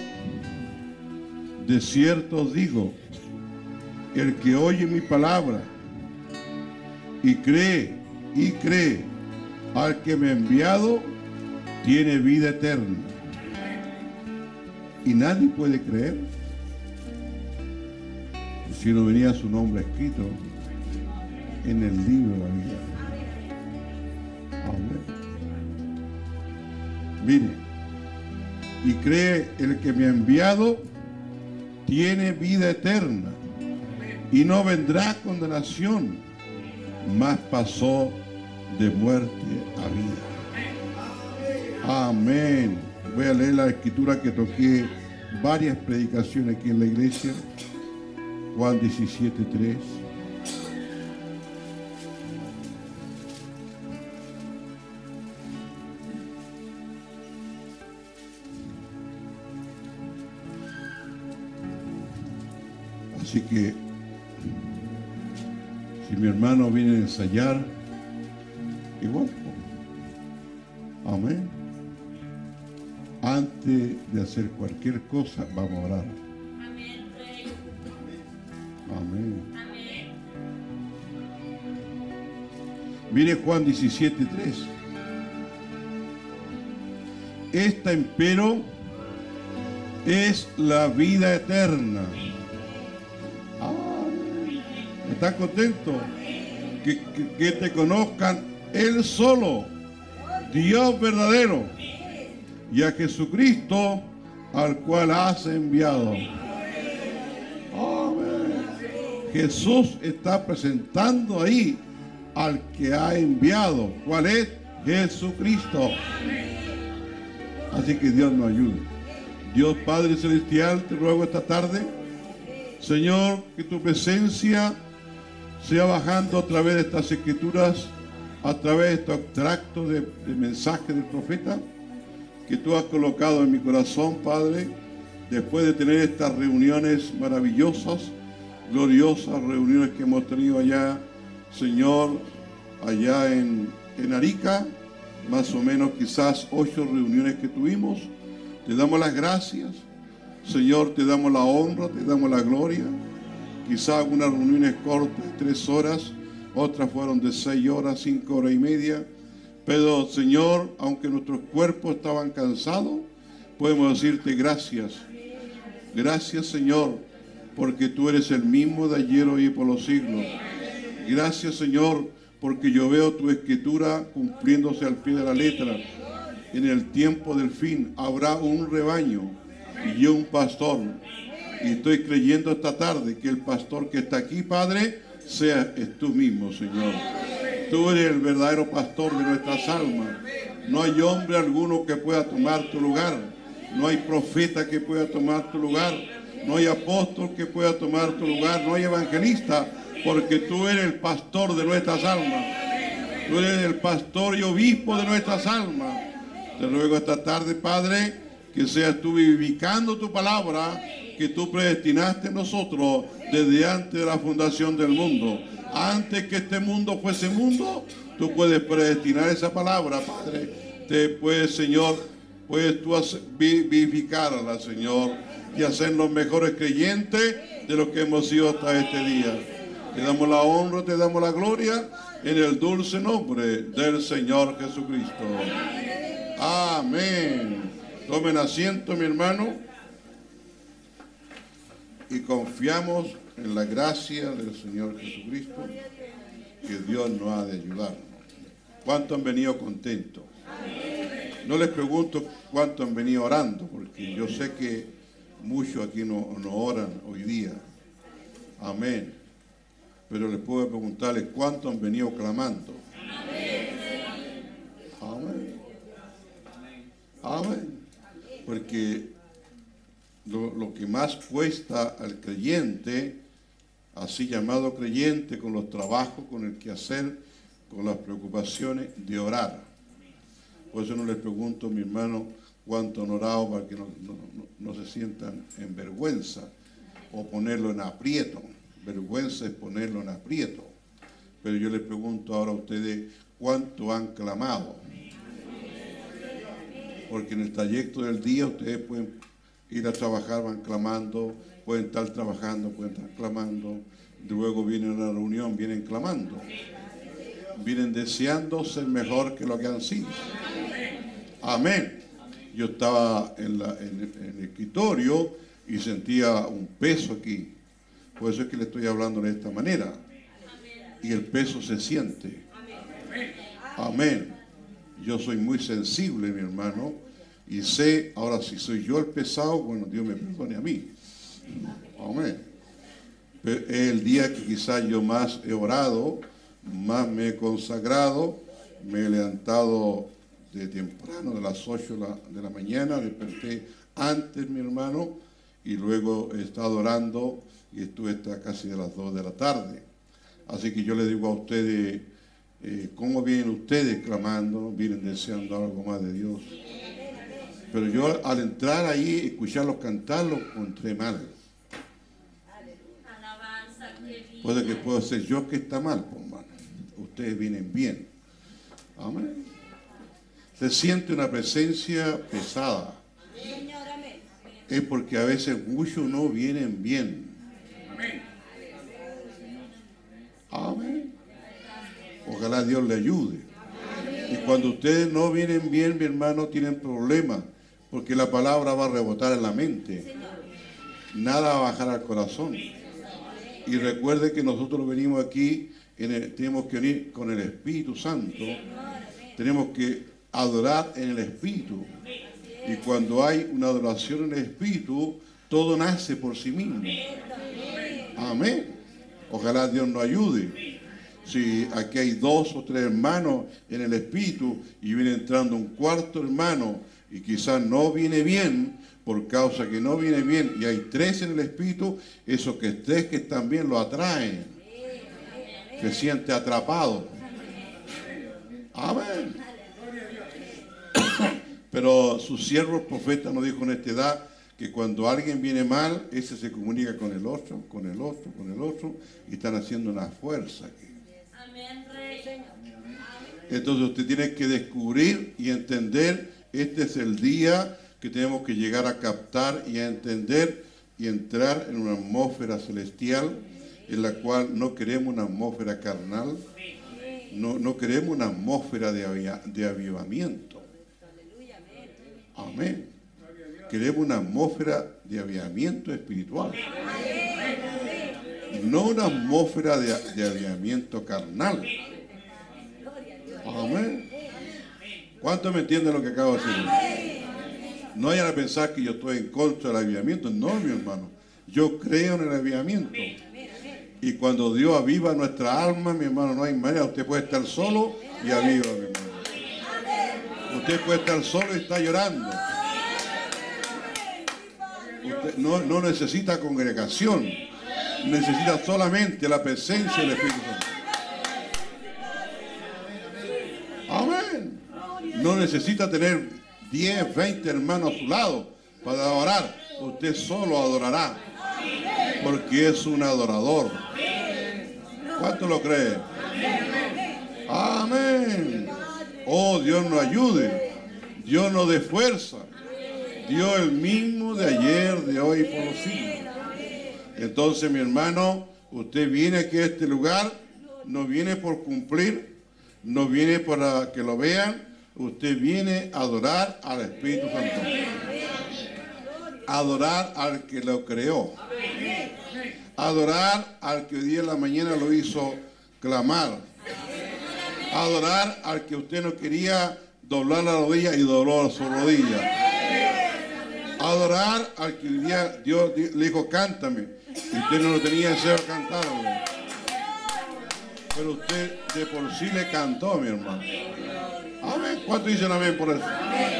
E: os digo, el que oye mi palabra y cree al que me ha enviado, tiene vida eterna. Y nadie puede creer si no venía su nombre escrito en el libro de la vida. Amén. Mire, y cree el que me ha enviado, tiene vida eterna y no vendrá condenación, mas pasó de muerte a vida. Amén. Voy a leer la escritura que toqué varias predicaciones aquí en la iglesia. Juan 17:3. Así que si mi hermano viene a ensayar, igual. Amén. Antes de hacer cualquier cosa, vamos a orar. Amén. Mire Juan 17:3. Esta empero es la vida eterna. ¿Están contentos? Que te conozcan Él solo, Dios verdadero, y a Jesucristo al cual has enviado. Amén. Jesús está presentando ahí al que ha enviado. ¿Cuál es? Jesucristo. Así que Dios nos ayude. Dios Padre Celestial, te ruego esta tarde, Señor, que tu presencia sea bajando a través de estas escrituras, a través de estos extractos de mensaje del profeta que tú has colocado en mi corazón, Padre, después de tener estas reuniones maravillosas, gloriosas reuniones que hemos tenido allá, Señor, allá en Arica, más o menos quizás 8 reuniones que tuvimos. Te damos las gracias, Señor, te damos la honra, te damos la gloria. Quizás algunas reuniones cortas, 3 horas, otras fueron de 6 horas, 5 horas y media. Pero, Señor, aunque nuestros cuerpos estaban cansados, podemos decirte gracias. Gracias, Señor, porque tú eres el mismo de ayer, hoy y por los siglos. Gracias, Señor, porque yo veo tu escritura cumpliéndose al pie de la letra. En el tiempo del fin habrá un rebaño y un pastor. Y estoy creyendo esta tarde que el pastor que está aquí, Padre, es tú mismo, Señor. Tú eres el verdadero pastor de nuestras almas. No hay hombre alguno que pueda tomar tu lugar. No hay profeta que pueda tomar tu lugar. No hay apóstol que pueda tomar tu lugar. No hay evangelista, porque tú eres el pastor de nuestras almas. Tú eres el pastor y obispo de nuestras almas. Te ruego esta tarde, Padre, que seas tú vivificando tu palabra que tú predestinaste en nosotros desde antes de la fundación del mundo. Antes que este mundo fuese mundo, tú puedes predestinar esa palabra, Padre. Te puedes, Señor, puedes tú vivificarla, Señor, y hacernos mejores creyentes de lo que hemos sido hasta este día. Te damos la honra, te damos la gloria en el dulce nombre del Señor Jesucristo. Amén. Tomen asiento, mi hermano, y confiamos en la gracia del Señor Jesucristo, que Dios nos ha de ayudarnos. ¿Cuántos han venido contentos? No les pregunto cuántos han venido orando, porque yo sé que muchos aquí no oran hoy día. Amén. Pero les puedo preguntarles cuántos han venido clamando. Amén. Amén. Porque lo que más cuesta al creyente, así llamado creyente, con los trabajos, con el quehacer, con las preocupaciones, de orar. Por eso no les pregunto, mi hermano, cuánto han orado para que no se sientan en vergüenza o ponerlo en aprieto. Vergüenza es ponerlo en aprieto. Pero yo les pregunto ahora a ustedes, ¿cuánto han clamado? Porque en el trayecto del día ustedes pueden ir a trabajar, van clamando, pueden estar trabajando, pueden estar clamando, luego vienen a la reunión, vienen clamando, vienen deseando ser mejor que lo que han sido. Amén. Yo estaba en el escritorio y sentía un peso aquí, por eso es que le estoy hablando de esta manera, y el peso se siente. Amén. Yo soy muy sensible, mi hermano, y sé, ahora si soy yo el pesado, bueno, Dios me perdone a mí. Amén. Pero es el día que quizás yo más he orado, más me he consagrado, me he levantado de temprano, de las 8 de la mañana, desperté antes, mi hermano, y luego he estado orando y estuve hasta casi a las 2 de la tarde. Así que yo le digo a ustedes, ¿cómo vienen ustedes clamando? Vienen deseando algo más de Dios. Pero yo al entrar ahí, escucharlos cantar, los encontré mal. Puede que pueda ser yo que está mal, pues, hermano. Ustedes vienen bien. Amén. Se siente una presencia pesada. Es porque a veces muchos no vienen bien. Amén. Ojalá Dios le ayude. Y cuando ustedes no vienen bien, mi hermano, tienen problemas. porque la palabra va a rebotar en la mente. Nada va a bajar al corazón. Y recuerde que nosotros venimos aquí, tenemos que venir con el Espíritu Santo. Tenemos que adorar en el Espíritu. Y cuando hay una adoración en el Espíritu, todo nace por sí mismo. Amén. Ojalá Dios nos ayude. Si aquí hay 2 o 3 hermanos en el Espíritu y viene entrando un cuarto hermano y quizás no viene bien, por causa que no viene bien, y hay 3 en el Espíritu, esos 3 que están bien lo atraen. Se siente atrapado. Amén. Pero su siervo el profeta nos dijo en esta edad que cuando alguien viene mal, ese se comunica con el otro, con el otro, con el otro, y están haciendo una fuerza aquí. Entonces usted tiene que descubrir y entender, este es el día que tenemos que llegar a captar y a entender y entrar en una atmósfera celestial, en la cual no queremos una atmósfera carnal, no queremos una atmósfera de avivamiento. Amén. Queremos una atmósfera de avivamiento espiritual. No una atmósfera de avivamiento carnal. Amén. ¿Cuántos me entienden lo que acabo de decir? No vayan a pensar que yo estoy en contra del avivamiento. No, mi hermano. Yo creo en el avivamiento. Y cuando Dios aviva nuestra alma, mi hermano, no hay manera. Usted puede estar solo y aviva, mi hermano. Usted puede estar solo y está llorando. Usted no necesita congregación. Necesita solamente la presencia del Espíritu Santo. Amén. No necesita tener 10, 20 hermanos a su lado para adorar. Usted solo adorará. Porque es un adorador. ¿Cuánto lo cree? Amén. Oh, Dios nos ayude. Dios nos dé fuerza. Dios el mismo de ayer, de hoy y por los siglos. Entonces, mi hermano, usted viene aquí a este lugar, no viene por cumplir, no viene para que lo vean, usted viene a adorar al Espíritu Santo. Adorar al que lo creó. Adorar al que hoy día en la mañana lo hizo clamar. Adorar al que usted no quería doblar la rodilla y dobló su rodilla. Adorar al que hoy día Dios le dijo, cántame. Y usted no lo tenía deseo de cantarle. Pero usted de por sí le cantó, mi hermano. Amén. ¿Cuántos dicen amén por eso?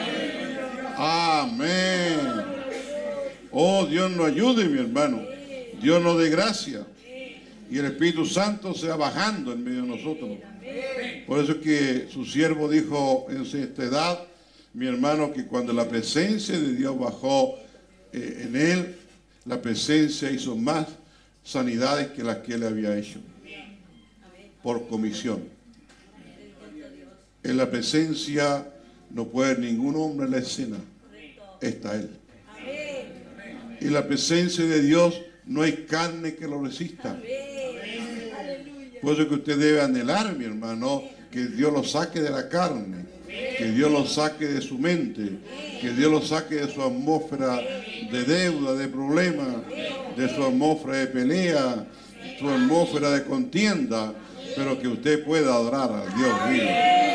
E: Amén. Oh, Dios nos ayude, mi hermano. Dios nos dé gracia. Y el Espíritu Santo sea bajando en medio de nosotros. Por eso es que su siervo dijo en esta edad, mi hermano, que cuando la presencia de Dios bajó en él, la presencia hizo más sanidades que las que él había hecho. Por comisión. En la presencia no puede haber ningún hombre en la escena. Está él. En la presencia de Dios no hay carne que lo resista. Por eso que usted debe anhelar, mi hermano, que Dios lo saque de la carne, que Dios lo saque de su mente, que Dios lo saque de su atmósfera de deuda, de problema, de su atmósfera de pelea, su atmósfera de contienda, pero que usted pueda adorar al Dios vivo.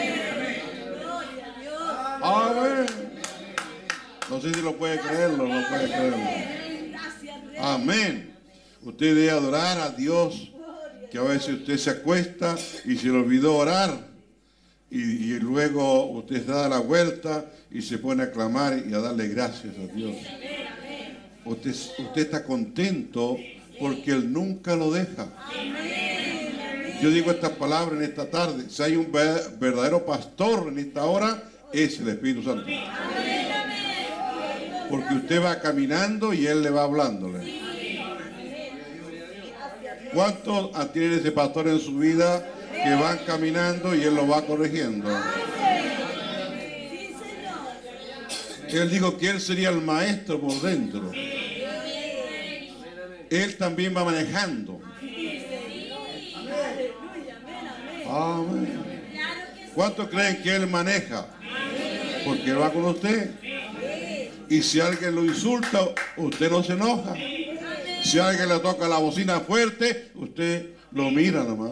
E: Amén. No sé si lo puede creerlo, no puede creerlo. Amén. Usted debe adorar a Dios, que a veces usted se acuesta y se le olvidó orar. Y luego usted da la vuelta y se pone a clamar y a darle gracias a Dios. Usted está contento porque Él nunca lo deja. Yo digo estas palabras en esta tarde. Si hay un verdadero pastor en esta hora, es el Espíritu Santo. Porque usted va caminando y Él le va hablándole. ¿Cuántos tienen ese pastor en su vida que van caminando y Él lo va corrigiendo? Él dijo que Él sería el maestro por dentro. Él también va manejando. Amén. ¿Cuántos creen que Él maneja? Porque Él va con usted. Y si alguien lo insulta, usted no se enoja. Si alguien le toca la bocina fuerte, usted lo mira nomás.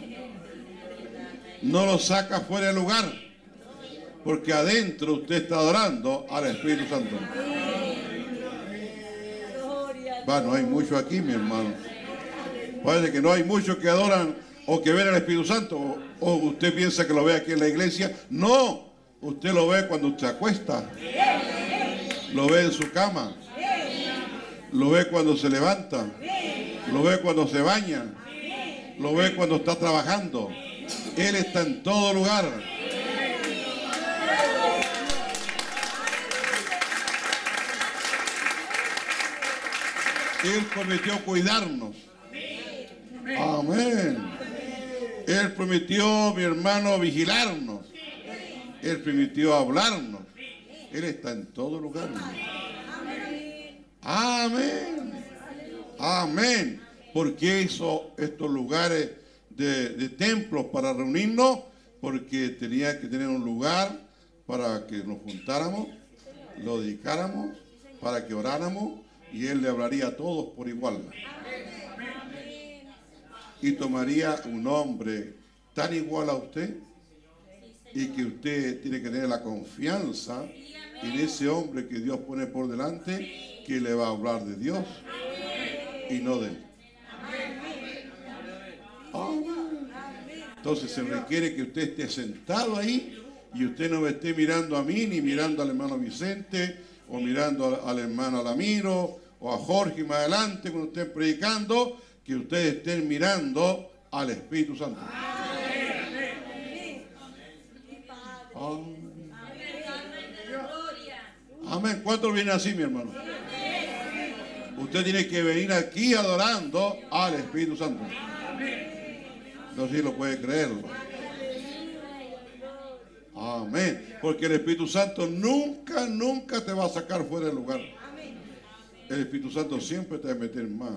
E: No lo saca fuera de lugar. Porque adentro usted está adorando al Espíritu Santo. Va, no hay mucho aquí, mi hermano. Parece que no hay muchos que adoran o que ven al Espíritu Santo. O usted piensa que lo ve aquí en la iglesia. No, usted lo ve cuando se acuesta. Lo ve en su cama. Lo ve cuando se levanta. Lo ve cuando se baña. Lo ve cuando está trabajando. Él está en todo lugar. Él prometió cuidarnos. Amén. Él prometió, mi hermano, vigilarnos. Él permitió hablarnos. Él está en todo lugar. Amén. Amén. ¿Por qué hizo estos lugares de templos para reunirnos? Porque tenía que tener un lugar para que nos juntáramos, lo dedicáramos, para que oráramos, y Él le hablaría a todos por igual. Y tomaría un hombre tan igual a usted, y que usted tiene que tener la confianza en ese hombre que Dios pone por delante, que le va a hablar de Dios y no de él. Entonces se requiere que usted esté sentado ahí y usted no me esté mirando a mí, ni mirando al hermano Vicente, o mirando al hermano Alamiro, o a Jorge más adelante cuando estén predicando, que ustedes estén mirando al Espíritu Santo. Amén. ¿Cuántos vienen así, mi hermano? Usted tiene que venir aquí adorando al Espíritu Santo. No sé si lo puede creer. Amén. Porque el Espíritu Santo nunca, nunca te va a sacar fuera del lugar. El Espíritu Santo siempre te va a meter más.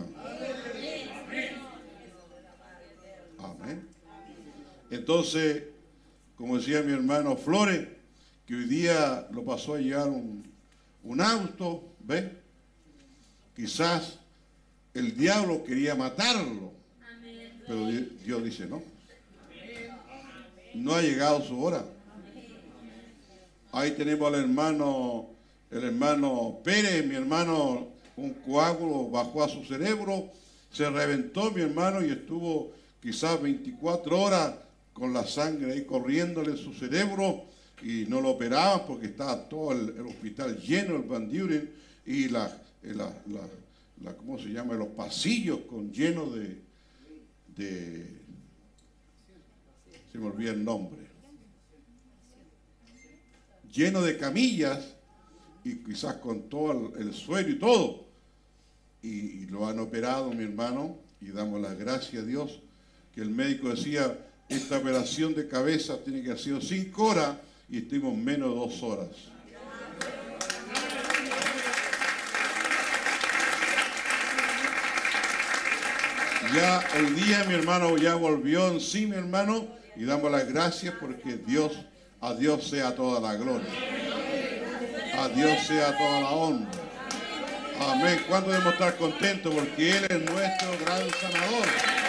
E: Amén. Entonces, como decía mi hermano Flores, que hoy día lo pasó a llegar un auto, ¿ves? Quizás el diablo quería matarlo, pero Dios dice no. No ha llegado su hora. Ahí tenemos al hermano, el hermano Pérez, mi hermano, un coágulo bajó a su cerebro, se reventó mi hermano y estuvo quizás 24 horas con la sangre ahí corriéndole en su cerebro y no lo operaban porque estaba todo el hospital lleno, el Van Duren, y ¿cómo se llama? Los pasillos llenos de se me olvida el nombre, lleno de camillas y quizás con todo el suero y todo, y lo han operado, mi hermano, y damos las gracias a Dios que el médico decía, esta operación de cabeza tiene que haber sido 5 horas y estuvimos menos de 2 horas. Ya el día, mi hermano, ya volvió en sí, mi hermano, y damos las gracias porque a Dios sea toda la gloria. A Dios sea toda la honra. Amén. ¿Cuánto debemos estar contentos? Porque Él es nuestro gran sanador.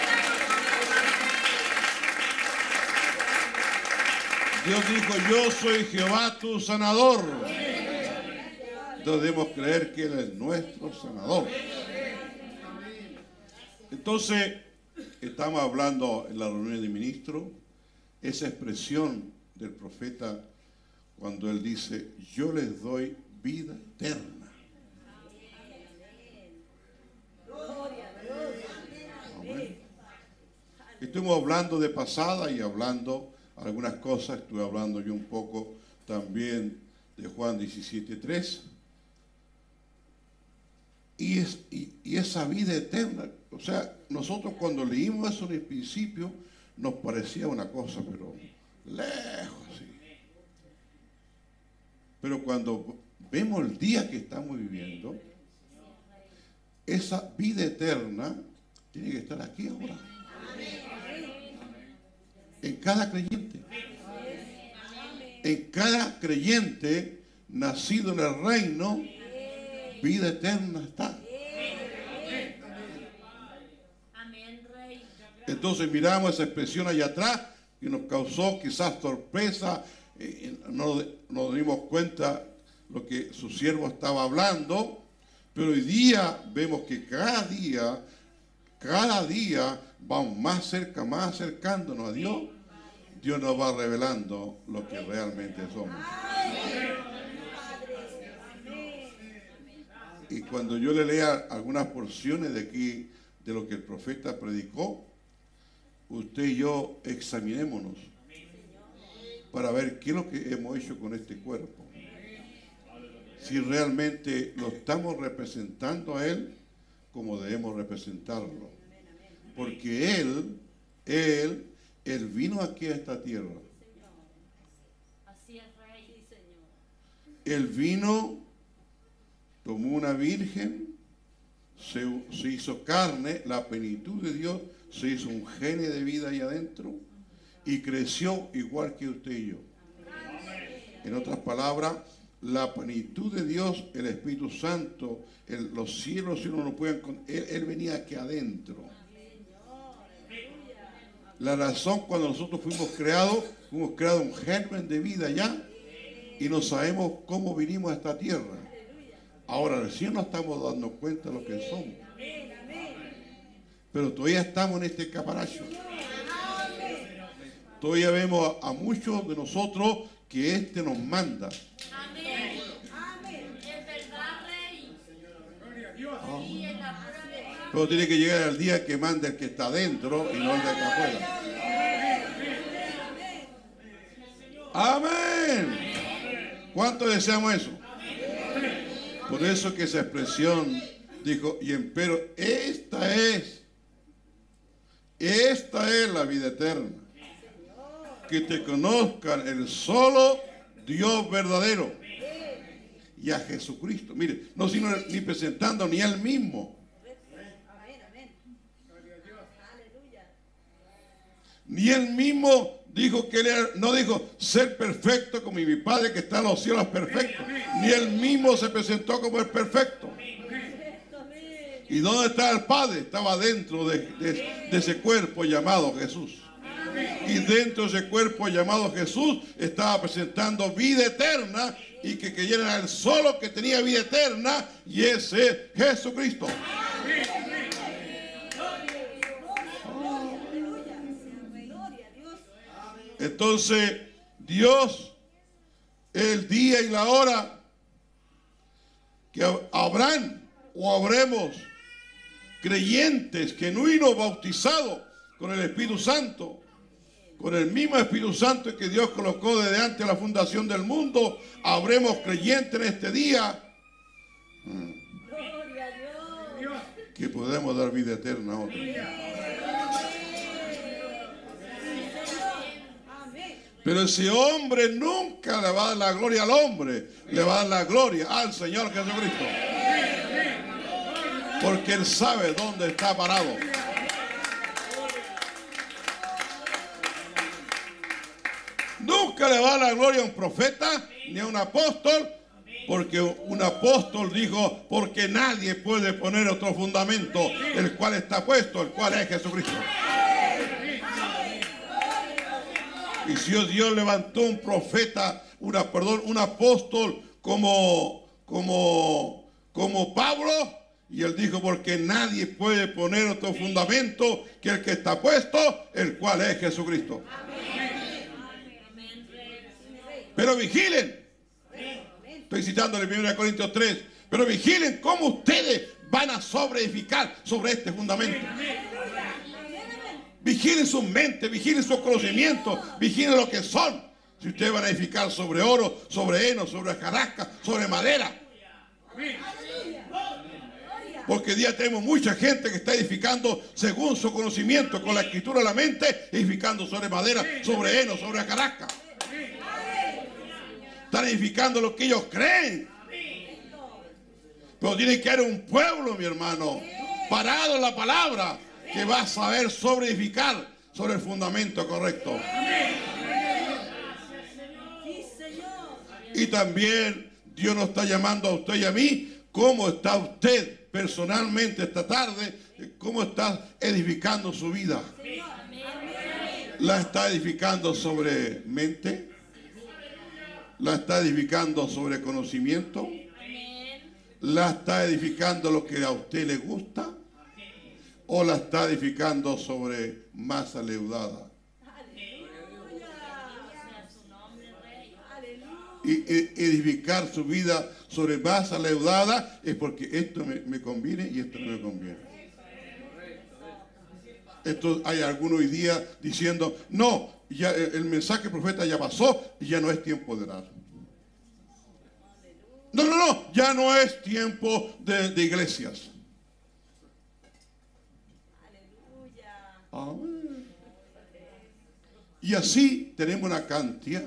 E: Dios dijo, yo soy Jehová tu sanador. Entonces debemos creer que Él es nuestro sanador. Entonces, estamos hablando en la reunión de ministros, esa expresión del profeta cuando él dice, yo les doy vida eterna. Amén. Estuvimos hablando de pasada y hablando algunas cosas, estuve hablando yo un poco también de Juan 17:3. Y esa vida eterna, o sea, nosotros cuando leímos eso en el principio, nos parecía una cosa, pero lejos, sí. Pero cuando vemos el día que estamos viviendo, esa vida eterna tiene que estar aquí ahora. En cada creyente. En cada creyente nacido en el reino, vida eterna está. Entonces miramos esa expresión allá atrás que nos causó quizás sorpresa, no nos dimos cuenta lo que su siervo estaba hablando, pero hoy día vemos que cada día vamos más cerca, más acercándonos a Dios. Dios nos va revelando lo que realmente somos. Y cuando yo le lea algunas porciones de aquí, de lo que el profeta predicó, usted y yo examinémonos para ver qué es lo que hemos hecho con este cuerpo. Si realmente lo estamos representando a Él como debemos representarlo. Porque Él vino aquí a esta tierra. Él vino, tomó una virgen, se hizo carne, la plenitud de Dios, se hizo un genio de vida ahí adentro y creció igual que usted y yo. En otras palabras, la plenitud de Dios, el Espíritu Santo, los cielos no pueden, él venía aquí adentro. La razón cuando nosotros fuimos creados un germen de vida ya y no sabemos cómo vinimos a esta tierra. Ahora recién nos estamos dando cuenta de lo que somos. Pero todavía estamos en este caparacho. Todavía vemos a muchos de nosotros que este nos manda.
F: Amén. Amén. Es verdad, Rey.
E: Pero tiene que llegar el día que manda el que está adentro y no el de acá afuera. Amén. ¿Cuánto deseamos eso? Por eso que esa expresión dijo, y empero, esta es la vida eterna. Que te conozcan el solo Dios verdadero y a Jesucristo. Mire, no sino ni presentando ni Él mismo. Ni Él mismo dijo que Él era, no dijo ser perfecto como mi Padre que está en los cielos perfecto. Ni Él mismo se presentó como el perfecto. ¿Y dónde está el Padre? Estaba dentro de ese cuerpo llamado Jesús. Y dentro de ese cuerpo llamado Jesús estaba presentando vida eterna y que creyeran a Él solo que tenía vida eterna y ese es Jesucristo. Entonces Dios, el día y la hora que habrán o habremos creyentes genuinos bautizados con el Espíritu Santo, con el mismo Espíritu Santo que Dios colocó desde antes de la fundación del mundo, habremos creyentes en este día que podemos dar vida eterna a otros. Pero ese hombre nunca le va a dar la gloria al hombre, le va a dar la gloria al Señor Jesucristo. Porque Él sabe dónde está parado. Nunca le va a dar la gloria a un profeta ni a un apóstol, porque un apóstol dijo, porque nadie puede poner otro fundamento, el cual está puesto, el cual es Jesucristo. Y si Dios levantó un profeta, un apóstol como Pablo, y él dijo, porque nadie puede poner otro fundamento que el que está puesto, el cual es Jesucristo. Pero vigilen. Estoy citando el 1 Corintios 3. Pero vigilen cómo ustedes van a sobreedificar sobre este fundamento. Vigilen sus mentes, vigilen sus conocimientos, vigilen lo que son. Si ustedes van a edificar sobre oro, sobre heno, sobre hojarasca, sobre madera. Porque hoy día tenemos mucha gente que está edificando según su conocimiento, con la escritura en la mente, edificando sobre madera, sobre heno, sobre hojarasca. Están edificando lo que ellos creen. Pero tiene que haber un pueblo, mi hermano, parado en la palabra, que va a saber sobre edificar sobre el fundamento correcto. Y también Dios nos está llamando a usted y a mí. ¿Cómo está usted personalmente esta tarde? ¿Cómo está edificando su vida? ¿La está edificando sobre mente? ¿La está edificando sobre conocimiento? ¿La está edificando lo que a usted le gusta? ¿O la está edificando sobre masa leudada? Y edificar su vida sobre masa leudada es porque esto me conviene y esto no me conviene. Esto hay algunos hoy día diciendo, no, ya el mensaje profeta ya pasó y ya no es tiempo de orar. No, ya no es tiempo de iglesias. Amén. Y así tenemos una cantidad.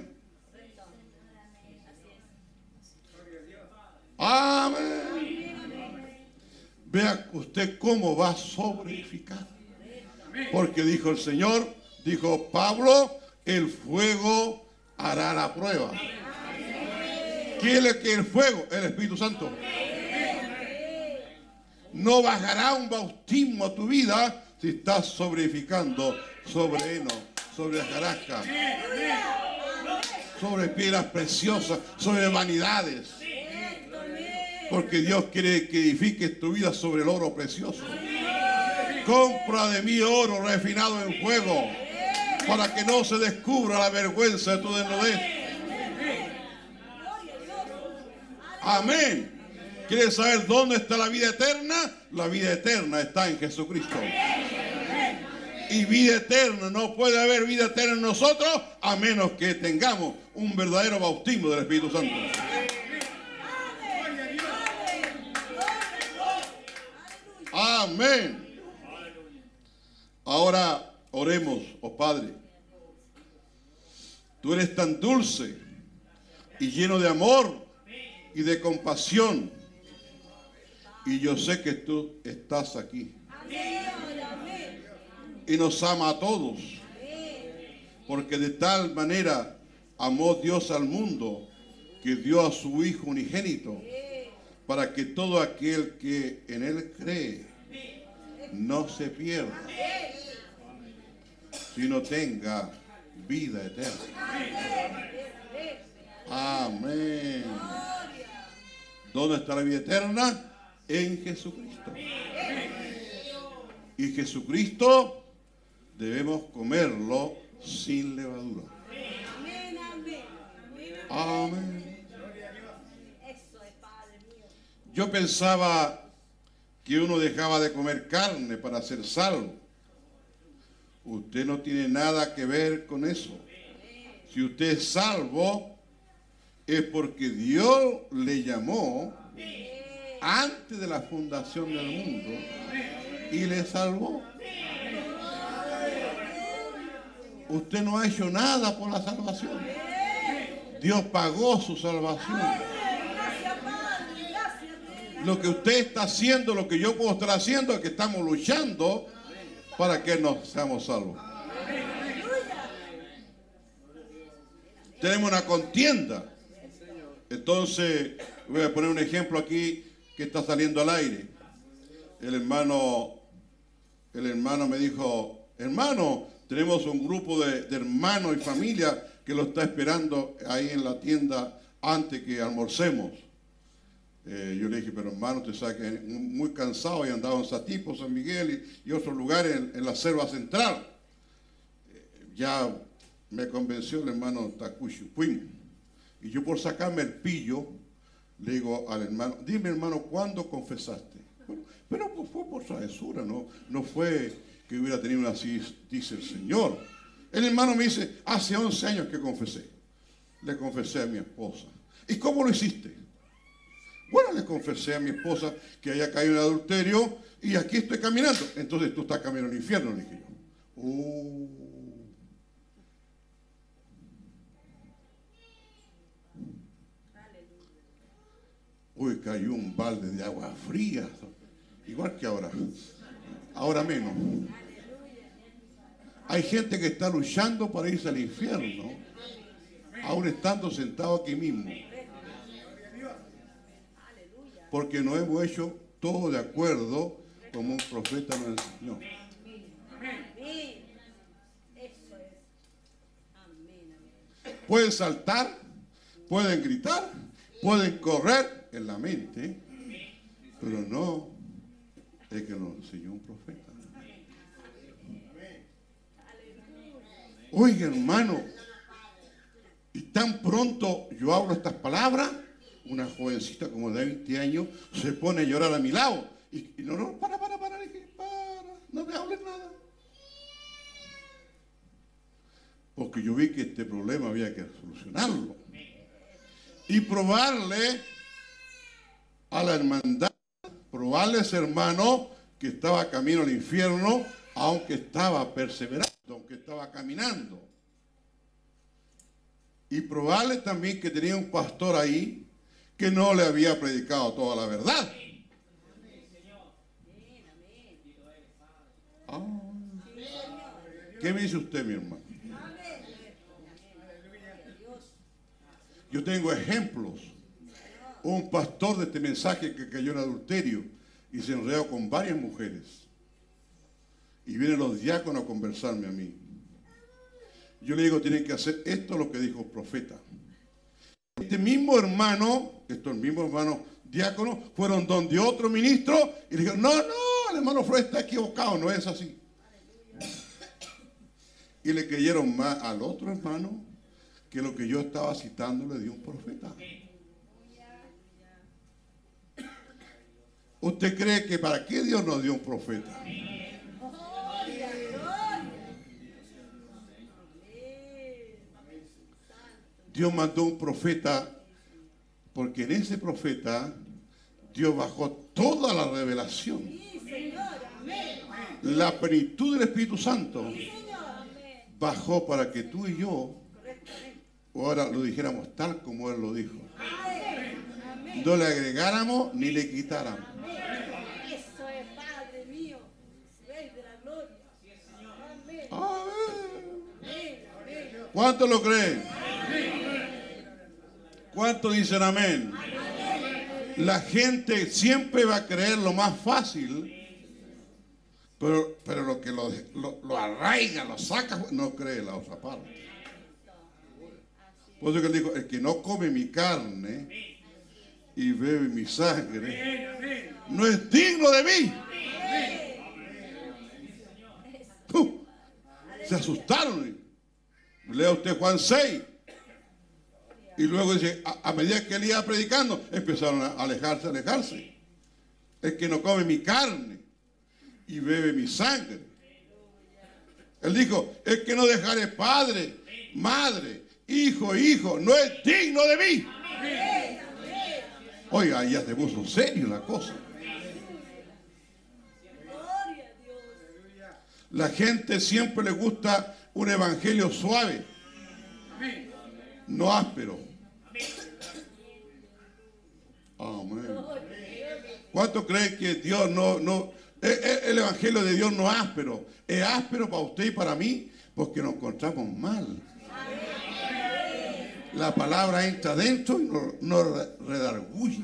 E: Amén. Vea usted cómo va a sobreedificar. Porque dijo el Señor, dijo Pablo, el fuego hará la prueba. ¿Quién es el fuego? El Espíritu Santo. No bajará un bautismo a tu vida si estás sobreedificando sobre heno, sobre hojarasca, sobre piedras preciosas, sobre vanidades. Porque Dios quiere que edifiques tu vida sobre el oro precioso. Compra de mí oro refinado en fuego, para que no se descubra la vergüenza de tu desnudez. Amén. ¿Quieres saber dónde está la vida eterna? La vida eterna está en Jesucristo. Y vida eterna, no puede haber vida eterna en nosotros a menos que tengamos un verdadero bautismo del Espíritu Santo. Amén. Ahora oremos, oh Padre. Tú eres tan dulce y lleno de amor y de compasión. Y yo sé que tú estás aquí. Y nos ama a todos. Porque de tal manera amó Dios al mundo que dio a su Hijo unigénito, para que todo aquel que en Él cree no se pierda, sino tenga vida eterna. Amén. ¿Dónde está la vida eterna? En Jesucristo. Y Jesucristo debemos comerlo sin levadura. Amén. Yo pensaba que uno dejaba de comer carne para ser salvo. Usted no tiene nada que ver con eso. Si usted es salvo, es porque Dios le llamó antes de la fundación del mundo y le salvó. Usted no ha hecho nada por la salvación. Dios pagó su salvación. Lo que usted está haciendo, lo que yo puedo estar haciendo, es que estamos luchando para que nos seamos salvos. Tenemos una contienda. Entonces, voy a poner un ejemplo aquí que está saliendo al aire. El hermano me dijo, hermano, tenemos un grupo de hermanos y familia que lo está esperando ahí en la tienda antes que almorcemos. Yo le dije, pero hermano, usted sabe que muy cansado y andaba en Satipo, San Miguel y otros lugares en la selva central. Ya me convenció el hermano Takushi, fuimos. Y yo por sacarme el pillo, le digo al hermano, dime hermano, ¿cuándo confesaste? Bueno, pero pues fue por travesura, no fue que hubiera tenido una así, dice el Señor. El hermano me dice, hace 11 años que confesé. Le confesé a mi esposa. ¿Y cómo lo hiciste? Bueno, le confesé a mi esposa que había caído en adulterio y aquí estoy caminando. Entonces tú estás caminando al infierno, le dije yo. Uy, cayó un balde de agua fría, igual que ahora. Ahora menos. Hay gente que está luchando para irse al infierno, aún estando sentado aquí mismo. porque no hemos hecho todo de acuerdo como un profeta nos enseñó. Pueden saltar, pueden gritar, pueden correr en la mente, pero no es que nos enseñó un profeta. Oiga, hermano, y tan pronto yo hablo estas palabras, una jovencita como de 20 años se pone a llorar a mi lado. Y no, para, no me hables nada. Porque yo vi que este problema había que solucionarlo. Y probarle a la hermandad, probarle a ese hermano que estaba camino al infierno, aunque estaba perseverando, aunque estaba caminando. Y probarle también que tenía un pastor ahí que no le había predicado toda la verdad. ¿Qué me dice usted, mi hermano? Yo tengo ejemplos. Un pastor de este mensaje que cayó en adulterio y se enredó con varias mujeres. Y vienen los diáconos a conversarme a mí. Yo le digo, tienen que hacer esto lo que dijo el profeta. Estos mismos hermanos diáconos, fueron donde otro ministro y le dijeron, no, el hermano Flores está equivocado, no es así. Y le creyeron más al otro hermano que lo que yo estaba citándole de un profeta. ¿Usted cree que para qué Dios nos dio un profeta? Dios mandó un profeta porque en ese profeta Dios bajó toda la revelación. La plenitud del Espíritu Santo bajó para que tú y yo ahora lo dijéramos tal como Él lo dijo. No le agregáramos ni le quitáramos.
F: Eso es, Padre mío, Rey de la gloria.
E: ¿Cuántos lo creen? ¿Cuántos dicen amén? La gente siempre va a creer lo más fácil, pero lo que lo arraiga, lo saca, no cree la otra parte. Por eso que él dijo, el que no come mi carne y bebe mi sangre, no es digno de mí. Se asustaron. Lea usted Juan 6. Y luego dice, a medida que él iba predicando, empezaron a alejarse. El que no come mi carne y bebe mi sangre. Él dijo, el que no dejare padre, madre, hijo, no es digno de mí. Oiga, ya se puso serio la cosa. La gente siempre le gusta un evangelio suave, no áspero. Amén. ¿Cuántos creen que Dios no el evangelio de Dios no es áspero? Es áspero para usted y para mí porque nos encontramos mal. La palabra entra dentro y nos redarguye.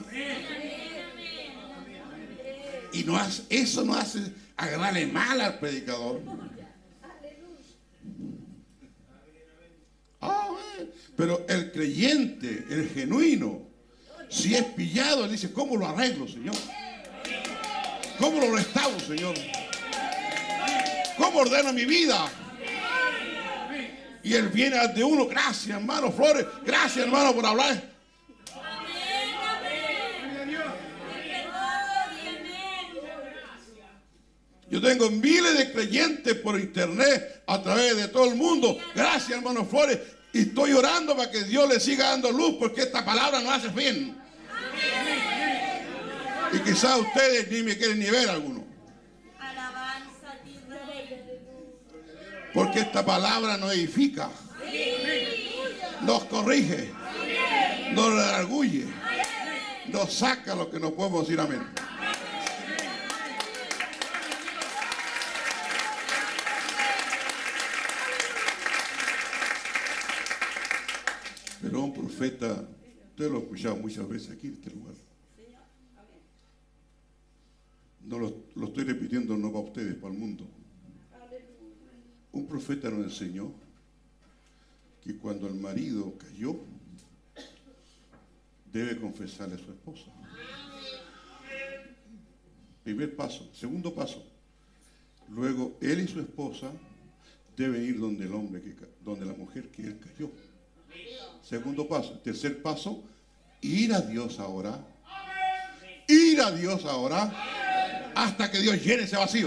E: Y eso no hace agradarle mal al predicador. Pero el creyente, el genuino, si es pillado, él dice, ¿cómo lo arreglo, Señor? ¿Cómo lo restauro, Señor? ¿Cómo ordeno mi vida? Y él viene ante uno, gracias, hermano Flores, gracias, hermano, por hablar. Yo tengo miles de creyentes por internet, a través de todo el mundo. Gracias, hermano Flores. Y estoy orando para que Dios le siga dando luz, porque esta palabra no hace fin. Y quizás ustedes ni me quieren ni ver alguno. Porque esta palabra nos edifica, nos corrige, nos redarguye, nos saca lo que no podemos decir amén. Pero un profeta, usted lo ha escuchado muchas veces aquí en este lugar. estoy repitiendo no para ustedes, para el mundo. Un profeta nos enseñó que cuando el marido cayó, debe confesarle a su esposa. Primer paso. Segundo paso. Luego, él y su esposa deben ir donde el hombre, donde la mujer que él cayó. Segundo paso. Tercer paso, ir a Dios ahora. Ir a Dios ahora hasta que Dios llene ese vacío.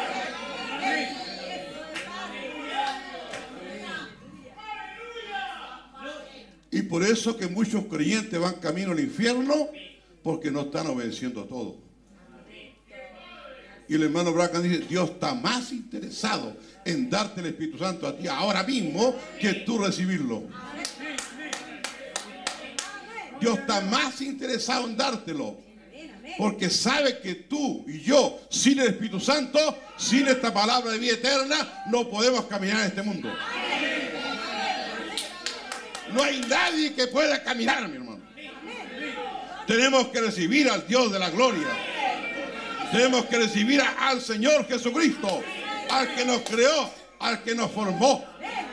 E: Y por eso que muchos creyentes van camino al infierno, porque no están obedeciendo todo. Y el hermano Branham dice, Dios está más interesado en darte el Espíritu Santo a ti ahora mismo que tú recibirlo. Dios está más interesado en dártelo, porque sabe que tú y yo, sin el Espíritu Santo, sin esta palabra de vida eterna, no podemos caminar en este mundo. No hay nadie que pueda caminar, mi hermano. Tenemos que recibir al Dios de la gloria. Tenemos que recibir al Señor Jesucristo, al que nos creó, al que nos formó.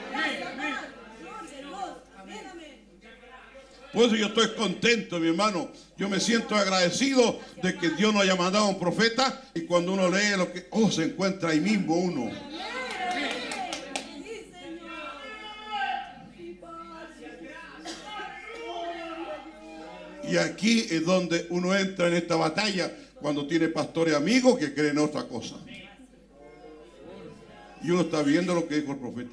E: Por eso yo estoy contento, mi hermano. Yo me siento agradecido de que Dios nos haya mandado a un profeta, y cuando uno lee lo que se encuentra ahí mismo uno. Y aquí es donde uno entra en esta batalla, cuando tiene pastores amigos que creen otra cosa. Y uno está viendo lo que dijo el profeta.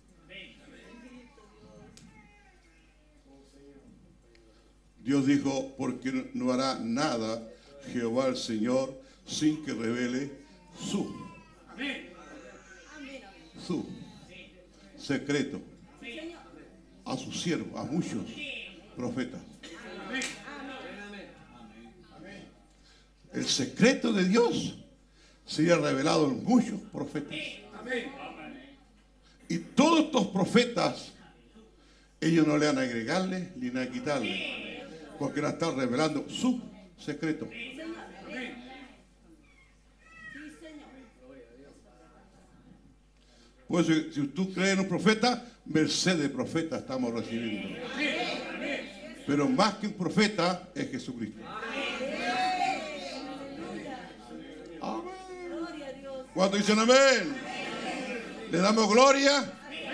E: Dios dijo, porque no hará nada Jehová el Señor sin que revele su secreto a sus siervos, a muchos profetas. El secreto de Dios sería revelado en muchos profetas. Y todos estos profetas, ellos no le van a agregarle ni van a quitarle, porque van a estar revelando su secreto. Pues si tú crees en un profeta, merced de profeta estamos recibiendo. Pero más que un profeta es Jesucristo. ¿Cuántos dicen amén? ¿Le damos gloria?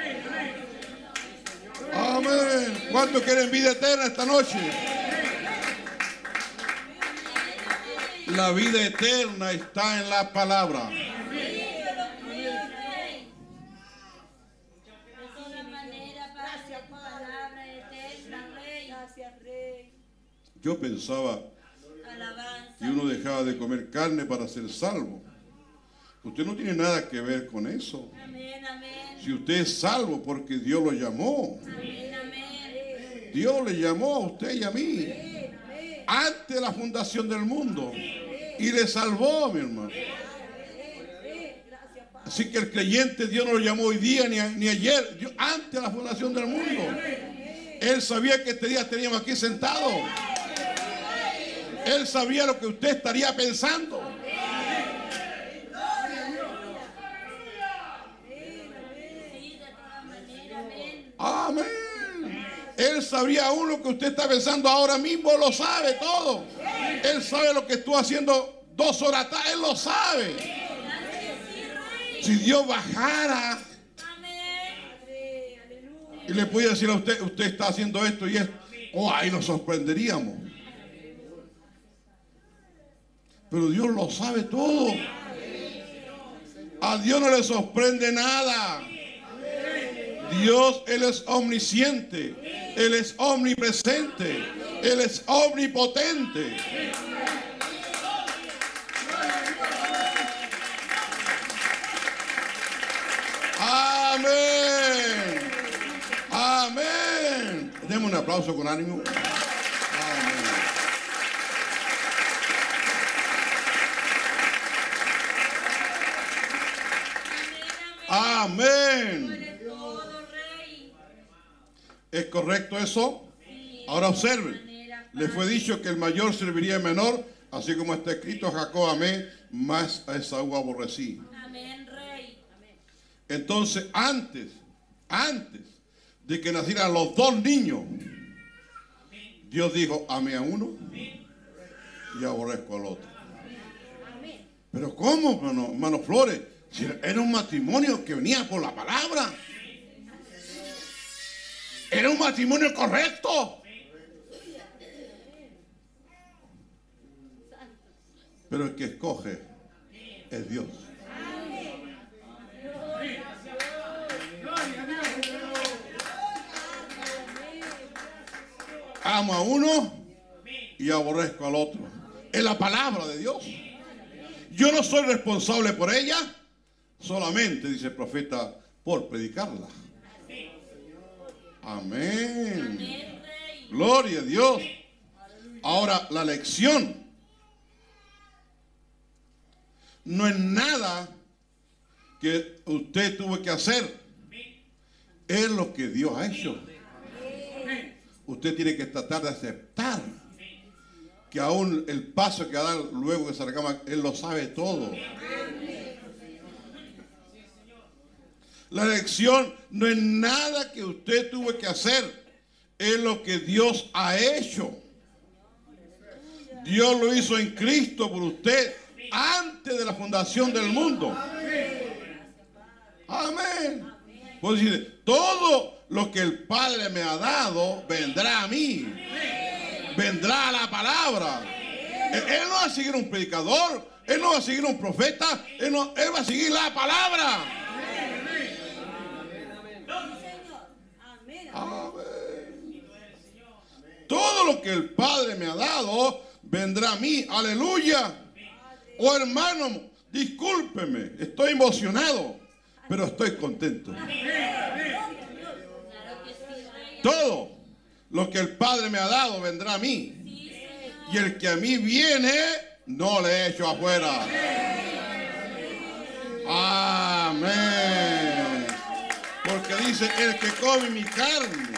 E: Amén. ¿Cuántos quieren vida eterna esta noche? La vida eterna está en la palabra. Yo pensaba que uno dejaba de comer carne para ser salvo. Usted no tiene nada que ver con eso.
F: Amén, amén.
E: Si usted es salvo porque Dios lo llamó.
F: Amén, amén.
E: Dios le llamó a usted y a mí antes de la fundación del mundo y le salvó, mi hermano. Así que el creyente, Dios no lo llamó hoy día ni ayer, Dios, antes de la fundación del mundo. Él sabía que este día teníamos aquí sentados. Él sabía lo que usted estaría pensando. Amén. Él sabía aún lo que usted está pensando ahora mismo, lo sabe todo. Él sabe lo que estuvo haciendo 2 horas atrás, Él lo sabe. Si Dios bajara y le pudiera decir a usted, usted está haciendo esto y esto, ahí nos sorprenderíamos. Pero Dios lo sabe todo. A Dios no le sorprende nada. Dios, Él es omnisciente, Él es omnipresente, Él es omnipotente. Amén. Amén. Demos un aplauso con ánimo. Amén. Amén. ¿Es correcto eso? Ahora observen. Le fue dicho que el mayor serviría al menor, Así como está escrito, a Jacob amé, más a Esaú aborrecí.
F: Amén, Rey.
E: Entonces, antes de que nacieran los dos niños, Dios dijo, amé a uno y aborrezco al otro. Pero ¿cómo, hermano Flores? Si era un matrimonio que venía por la palabra. Era un matrimonio correcto. Pero el que escoge es Dios. Amo a uno y aborrezco al otro. Es la palabra de Dios. Yo no soy responsable por ella, solamente, dice el profeta, por predicarla. Amén. Gloria a Dios. Ahora, la lección no es nada que usted tuvo que hacer. Es lo que Dios ha hecho. Usted tiene que tratar de aceptar que aún el paso que da luego que se recama, Él lo sabe todo. La elección no es nada que usted tuvo que hacer, es lo que Dios ha hecho. Dios lo hizo en Cristo por usted antes de la fundación del mundo. Amén. Pues dice, todo lo que el Padre me ha dado vendrá a mí. Vendrá a la palabra. Él no va a seguir un predicador, Él no va a seguir un profeta, Él va a seguir la palabra. Amén. Todo lo que el Padre me ha dado vendrá a mí. Aleluya. Oh, hermano, discúlpeme, estoy emocionado, pero estoy contento. Todo lo que el Padre me ha dado vendrá a mí. Y el que a mí viene, no le echo afuera. Amén. Porque dice, el que come mi carne,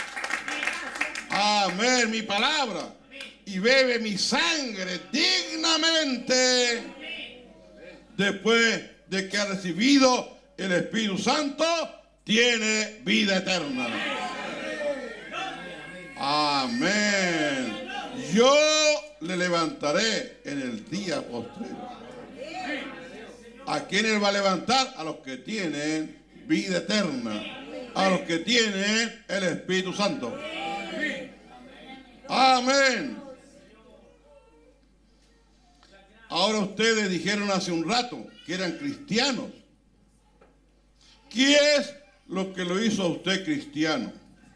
E: amén, mi palabra, y bebe mi sangre dignamente, después de que ha recibido el Espíritu Santo, tiene vida eterna. Amén. Yo le levantaré en el día postrero. ¿A quién Él va a levantar? A los que tienen vida eterna, a los que tienen el Espíritu Santo. Amén. Ahora ustedes dijeron hace un rato que eran cristianos. ¿Qué es lo que lo hizo a usted cristiano?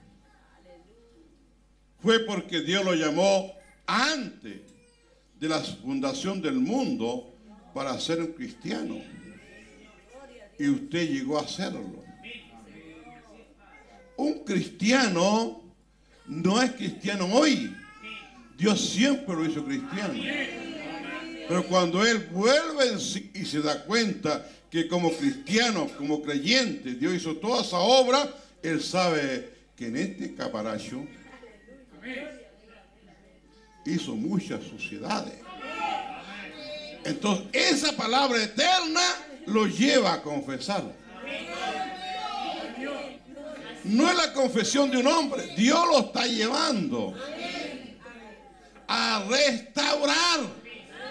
E: Fue porque Dios lo llamó antes de la fundación del mundo para ser un cristiano. Y usted llegó a serlo. Un cristiano no es cristiano hoy. Dios siempre lo hizo cristiano. Pero cuando Él vuelve en sí y se da cuenta que como cristiano, como creyente, Dios hizo toda esa obra, Él sabe que en este caparacho hizo muchas suciedades. Entonces esa palabra eterna lo lleva a confesar. No es la confesión de un hombre, Dios lo está llevando a restaurar.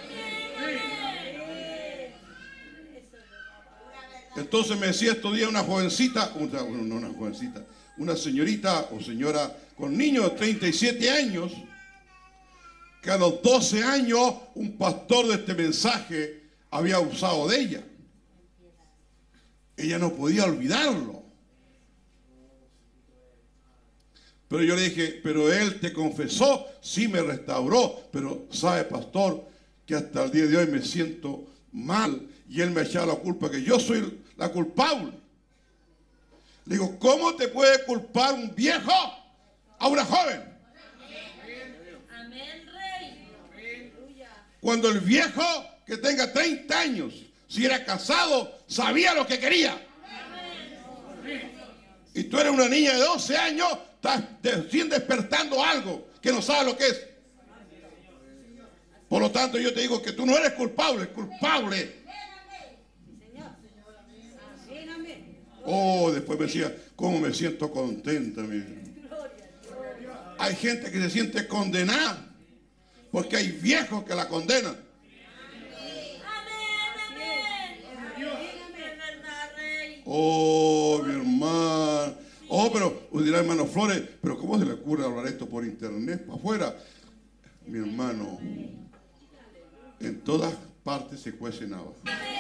E: Entonces me decía estos días una jovencita, una señorita o señora con niños de 37 años, que a los 12 años un pastor de este mensaje había abusado de ella. Ella no podía olvidarlo. Pero yo le dije, pero él te confesó, sí me restauró, pero sabe, pastor, que hasta el día de hoy me siento mal y él me ha echado la culpa, que yo soy la culpable. Le digo, ¿cómo te puede culpar un viejo a una joven?
F: Amén, Rey.
E: Cuando el viejo que tenga 30 años, si era casado, sabía lo que quería. Y tú eres una niña de 12 años, estás despertando algo que no sabes lo que es. Por lo tanto, yo te digo que tú no eres culpable, es culpable. Oh, después me decía, ¿cómo me siento contenta? Hay gente que se siente condenada porque hay viejos que la condenan. Oh, mi hermano. Oh, pero dirá hermano Flores, pero ¿cómo se le ocurre hablar esto por internet para afuera? Mi hermano, en todas partes se cuece nada.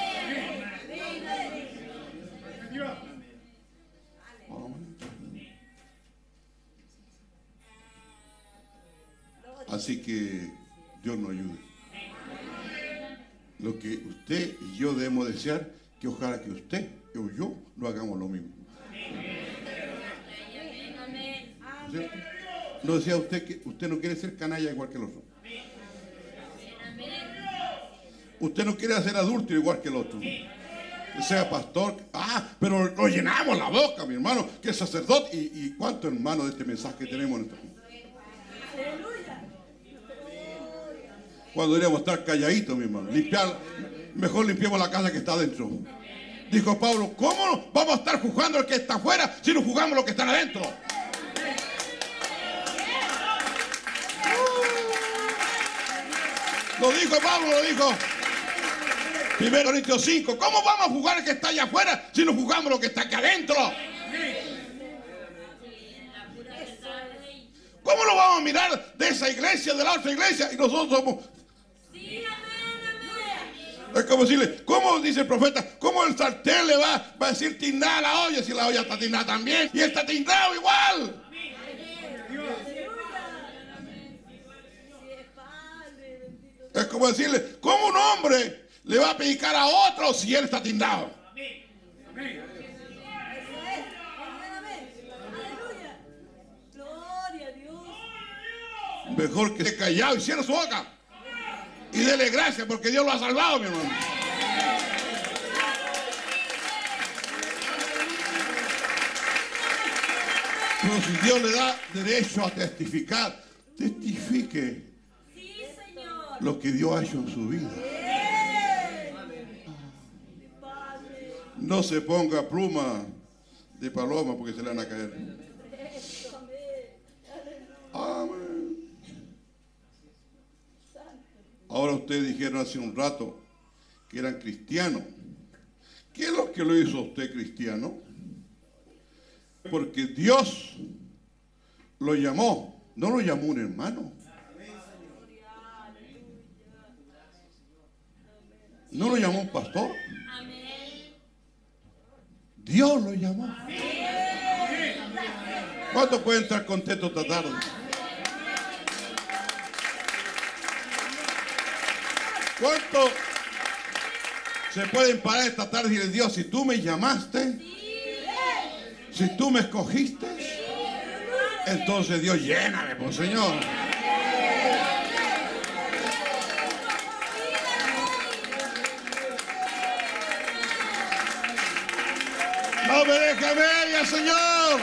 E: Así que Dios nos ayude. Lo que usted y yo debemos desear, que ojalá que usted o yo no hagamos lo mismo. ¿Cierto? No decía usted que usted no quiere ser canalla igual que el otro. Usted no quiere hacer adúltero igual que el otro. Que sea pastor. Pero lo llenamos la boca, mi hermano, que es sacerdote. ¿Y cuántos hermanos de este mensaje tenemos en esto? Cuando deberíamos estar calladitos, mi hermano. Mejor limpiemos la casa que está adentro. Dijo Pablo, ¿cómo vamos a estar juzgando al que está afuera si no juzgamos los que están adentro? Lo dijo Pablo, lo dijo 1 Corintios 5. ¿Cómo vamos a juzgar al que está allá afuera si no juzgamos lo que está aquí adentro? ¿Cómo lo vamos a mirar de esa iglesia, de la otra iglesia? Y nosotros somos... Es como decirle, ¿cómo dice el profeta? ¿Cómo el sartén le va a decir tindada a la olla si la olla está tindada también? Y está tindado igual. Es como decirle, ¿cómo un hombre le va a predicar a otro si él está tindado? Mejor que esté callado y cierre su boca. Y dele gracias porque Dios lo ha salvado, mi hermano. Pero si Dios le da derecho a testificar, testifique lo que Dios ha hecho en su vida. No se ponga pluma de paloma porque se le van a caer. Amén. Ahora ustedes dijeron hace un rato que eran cristianos. ¿Qué es lo que lo hizo a usted cristiano? Porque Dios lo llamó, no lo llamó un hermano. No lo llamó un pastor. Dios lo llamó. ¿Cuántos pueden estar contentos esta tarde? ¿Cuántos se pueden parar esta tarde y decir, Dios, si tú me llamaste, si tú me escogiste, entonces Dios, lléname, pues Señor. No me dejes media, Señor.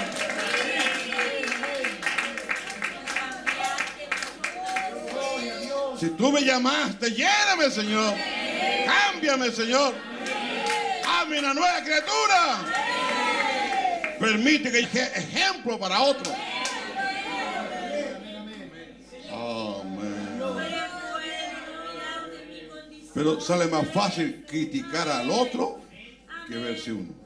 E: Si tú me llamaste, lléname, Señor. Cámbiame, Señor. Hazme una nueva criatura. Permite que sea ejemplo para otro. Amén. Pero sale más fácil criticar al otro que verse uno.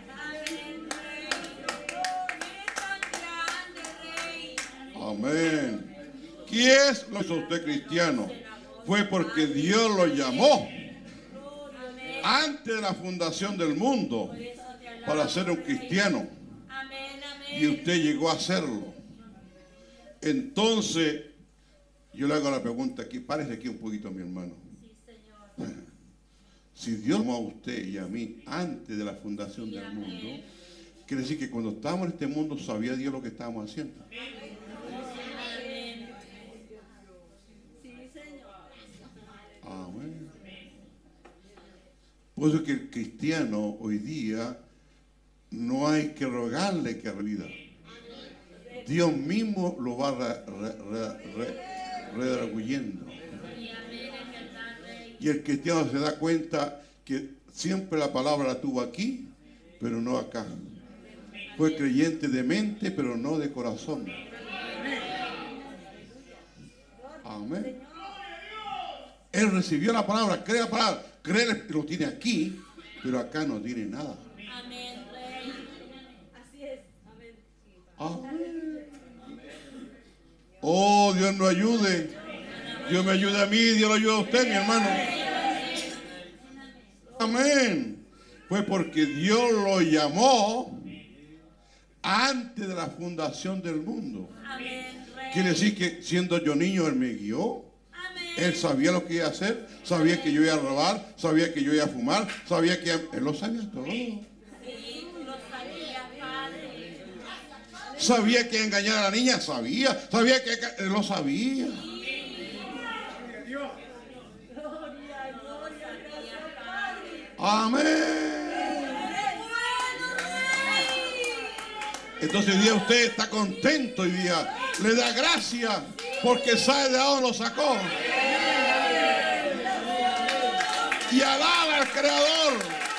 E: Amén. ¿Qué es lo que hizo usted cristiano? Fue porque Dios lo llamó antes de la fundación del mundo para ser un cristiano. Y usted llegó a serlo. Entonces, yo le hago la pregunta aquí, párese aquí un poquito, mi hermano. Si Dios llamó a usted y a mí antes de la fundación del mundo, quiere decir que cuando estábamos en este mundo sabía Dios lo que estábamos haciendo. Amén. Por eso es que el cristiano hoy día no hay que rogarle que reviva. Dios mismo lo va redarguyendo. Y el cristiano se da cuenta que siempre la palabra la tuvo aquí, pero no acá. Fue creyente de mente, pero no de corazón. Amén. Él recibió la palabra, cree la palabra, cree, lo tiene aquí, pero acá no tiene nada.
F: Amén, Rey. Así es. Amén.
E: Amén. Oh, Dios nos ayude. Dios me ayude a mí, Dios lo ayuda a usted, mi hermano. Amén. Fue porque Dios lo llamó antes de la fundación del mundo.
F: Amén, Rey.
E: Quiere decir que siendo yo niño, Él me guió.
F: Amén.
E: Él sabía lo que iba a hacer, sabía que yo iba a robar, sabía que yo iba a fumar, sabía que Él lo sabía todo.
F: Sí, tú lo sabías, Padre.
E: Sabía que engañar a la niña, sabía que Él lo sabía.
F: Gloria, gloria, gracias, Padre.
E: Amén. Entonces hoy día usted está contento, hoy día le da gracias porque sabe de dónde lo sacó. Y alaba al Creador.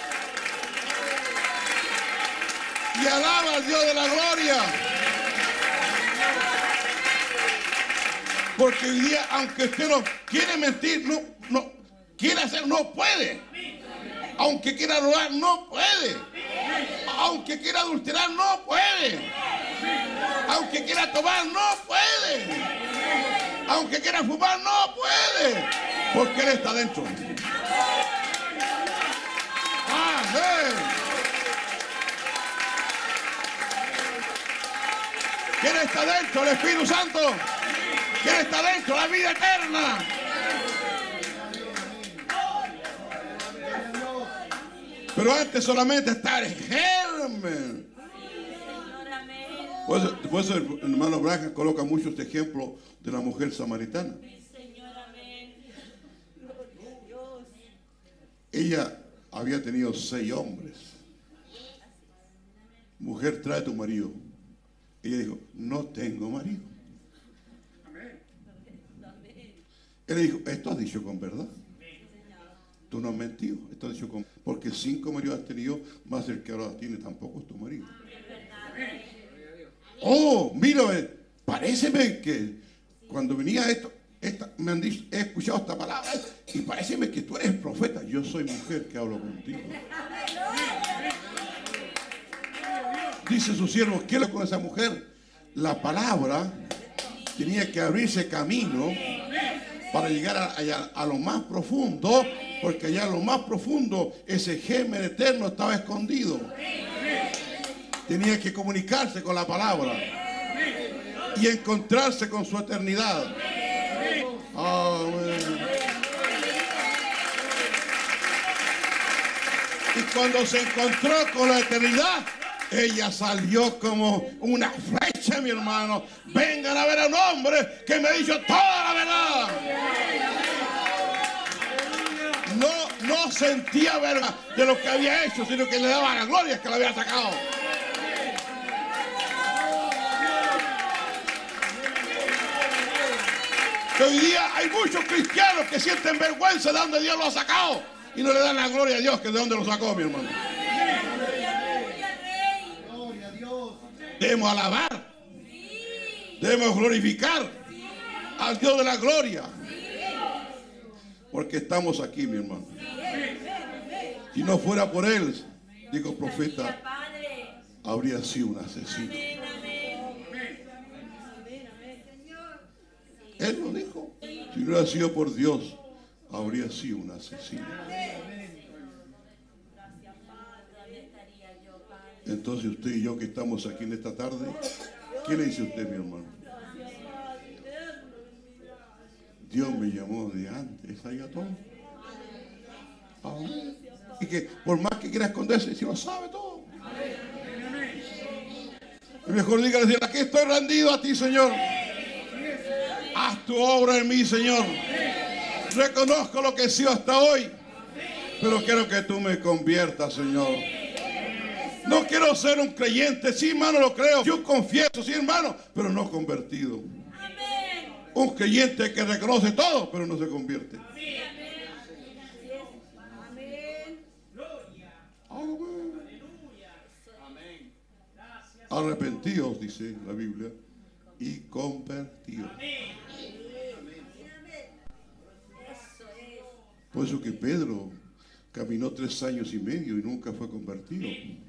E: Y alaba al Dios de la gloria. Porque hoy día, aunque usted no quiere mentir, no quiere hacer, no puede. Aunque quiera robar, no puede. Aunque quiera adulterar, no puede. Aunque quiera tomar, no puede. Aunque quiera fumar, no puede. Porque Él está dentro. Amén. ¿Quién está dentro? El Espíritu Santo. ¿Quién está dentro? La vida eterna. Pero antes solamente está el germen. Por eso el hermano Branham coloca mucho este ejemplo de la mujer samaritana. Ella había tenido 6 hombres. Mujer, trae a tu marido. Ella dijo, no tengo marido. Él le dijo, esto has dicho con verdad. Tú no has mentido. Esto has dicho con... Porque 5 maridos has tenido, más el que ahora tiene tampoco es tu marido. Oh, mírame, paréceme que cuando venía esto, me han dicho, he escuchado esta palabra y paréceme que tú eres profeta. Yo soy mujer que hablo contigo. Dice su siervo, ¿qué le con esa mujer? La palabra tenía que abrirse camino para llegar a lo más profundo, porque allá en lo más profundo ese germen eterno estaba escondido. Tenía que comunicarse con la palabra y encontrarse con su eternidad. Amén. Y cuando se encontró con la eternidad, ella salió como una flecha, mi hermano. Vengan a ver a un hombre que me ha dicho toda la verdad. No sentía verga de lo que había hecho, sino que le daba la gloria que le había sacado. Que hoy día hay muchos cristianos que sienten vergüenza de donde Dios lo ha sacado y no le dan la gloria a Dios que de donde lo sacó, mi hermano. Debemos alabar, debemos glorificar al Dios de la gloria, porque estamos aquí, mi hermano. Si no fuera por Él, digo profeta, habría sido un asesino. Él lo dijo. Si no hubiera sido por Dios, habría sido un asesino. Entonces usted y yo que estamos aquí en esta tarde, ¿qué le dice usted, mi hermano? Dios me llamó de antes, ahí a todo. Y que por más que quiera esconderse, si lo sabe todo. Y mejor dígale, aquí estoy rendido a ti, Señor. Haz tu obra en mí, Señor. Reconozco lo que he sido hasta hoy, pero quiero que tú me conviertas, Señor. No quiero ser un creyente, sí, hermano, lo creo. Yo confieso, sí, hermano, pero no convertido. Un creyente que reconoce todo, pero no se convierte. arrepentidos, dice la Biblia, y convertidos. Por eso que Pedro caminó 3 años y medio y nunca fue convertido.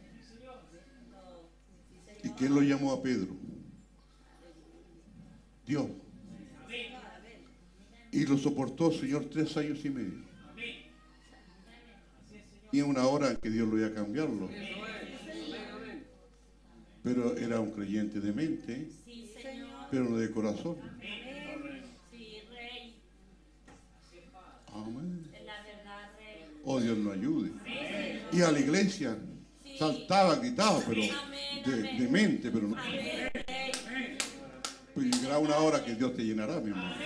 E: ¿Y quién lo llamó a Pedro? Dios. Y lo soportó el Señor 3 años y medio. Y en una hora en que Dios lo iba a cambiarlo. Pero era un creyente de mente, pero no de corazón. Amén. Oh, Dios nos ayude. Y a la iglesia saltaba, gritaba, pero de mente, pero no. Pues llegará una hora que Dios te llenará, mi hermano.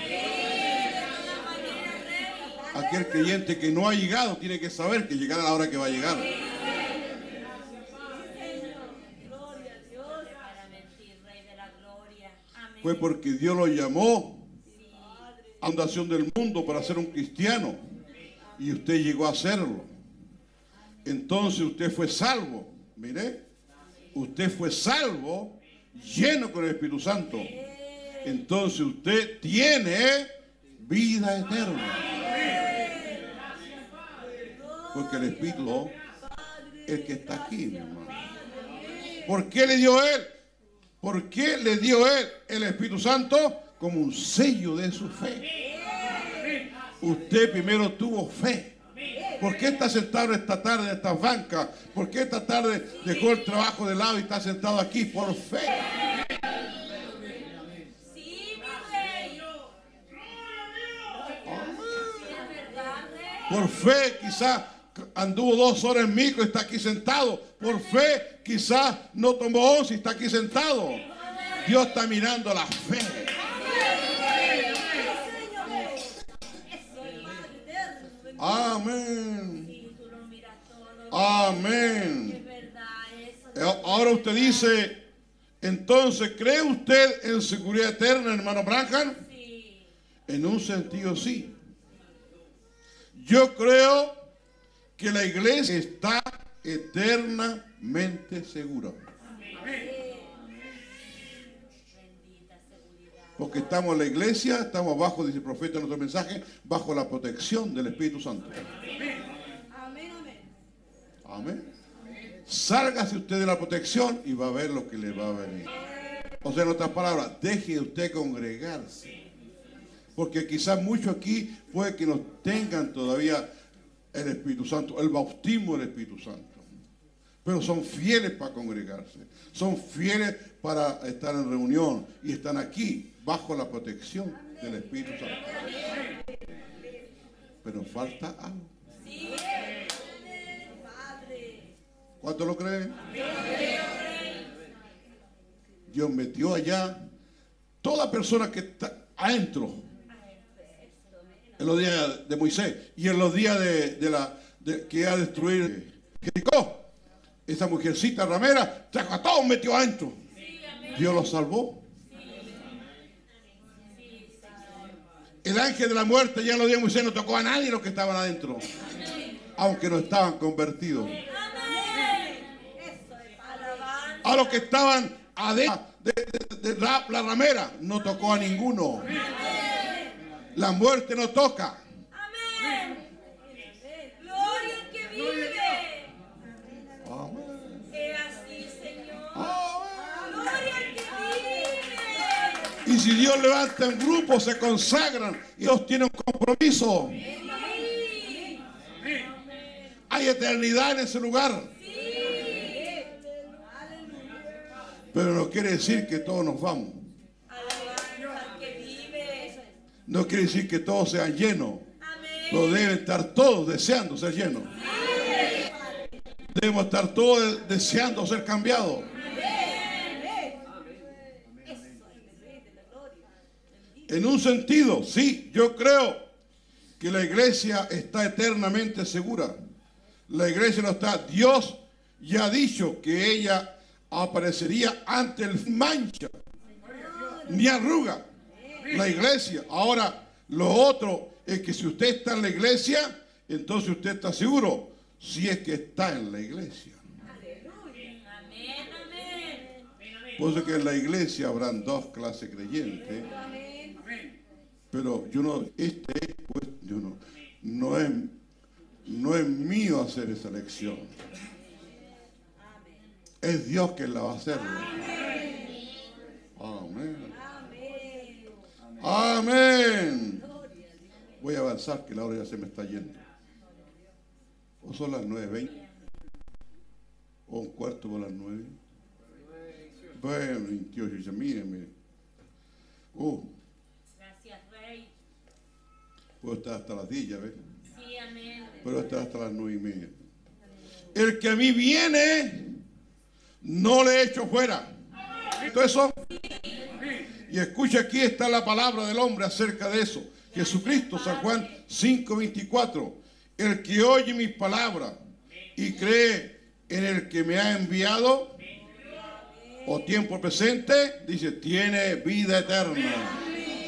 E: Aquel creyente que no ha llegado tiene que saber que llegará la hora que va a llegar. Fue porque Dios lo llamó a la fundación del mundo para ser un cristiano y usted llegó a serlo. Entonces usted fue salvo. Mire, usted fue salvo, lleno con el Espíritu Santo. Entonces usted tiene vida eterna. Porque el Espíritu es el que está aquí, mi hermano. ¿Por qué le dio Él? ¿Por qué le dio Él el Espíritu Santo? Como un sello de su fe. Usted primero tuvo fe. ¿Por qué está sentado esta tarde en estas bancas? ¿Por qué esta tarde dejó el trabajo de lado y está sentado aquí? Por fe. Por fe, quizás anduvo 2 horas en micro y está aquí sentado. Por fe, quizás no tomó 11 y está aquí sentado. Dios está mirando la fe. Amén. Amén. Ahora usted dice, entonces, ¿cree usted en seguridad eterna, hermano Branham? En un sentido sí. Yo creo que la iglesia está eternamente segura. Porque estamos en la iglesia, estamos bajo, dice el profeta en nuestro mensaje, bajo la protección del Espíritu Santo. Amén. Sálgase usted de la protección y va a ver lo que le va a venir. O sea, en otras palabras, deje usted congregarse. Porque quizás muchos aquí puede que no tengan todavía el Espíritu Santo, el bautismo del Espíritu Santo. Pero son fieles para congregarse. Son fieles para estar en reunión. Y están aquí, bajo la protección del Espíritu Santo. Pero falta algo. ¿Cuánto lo creen? Dios metió allá toda persona que está adentro. En los días de Moisés y en los días que iba a destruir Jericó, esa mujercita ramera trajo a todos, metió adentro. Dios los salvó. El ángel de la muerte ya en los días de Moisés no tocó a nadie de los que estaban adentro, aunque no estaban convertidos. A los que estaban adentro de la ramera no tocó a ninguno. La muerte no toca.
F: Amén. Gloria al que vive.
E: Amén.
F: Es así, Señor.
E: Amén.
F: Gloria al que vive.
E: Y si Dios levanta un grupo, se consagran y Dios tiene un compromiso.
F: Sí.
E: Hay eternidad en ese lugar.
F: Sí.
E: Pero no quiere decir que todos nos vamos.
F: Alabanza al que vive.
E: No quiere decir que todos sean llenos.
F: Amén.
E: Pero deben estar todos deseando ser llenos. Debemos estar todos deseando ser cambiados. En un sentido, sí, yo creo que la iglesia está eternamente segura. La iglesia no está. Dios ya ha dicho que ella aparecería ante el mancha, ni arruga. La iglesia. Ahora, lo otro es que si usted está en la iglesia, entonces usted está seguro si es que está en la iglesia. Por eso que en la iglesia habrán dos clases creyentes. Pero yo no, pues, no es mío hacer esa elección. Es Dios quien la va a hacer. Amén. Amén. Voy a avanzar, que la hora ya se me está yendo. ¿O son las 9:20? ¿O un cuarto por las 9? Bueno, 28, ya mírenme.
F: Gracias, Rey.
E: Puedo estar hasta las 10, ya ves.
F: Sí, amén.
E: Puedo estar hasta las 9:30. El que a mí viene, no le echo fuera. ¿Todo eso? Y escucha, aquí está la palabra del hombre acerca de eso. Jesucristo, San Juan 5:24. El que oye mis palabras y cree en el que me ha enviado, o tiempo presente, dice, tiene vida eterna.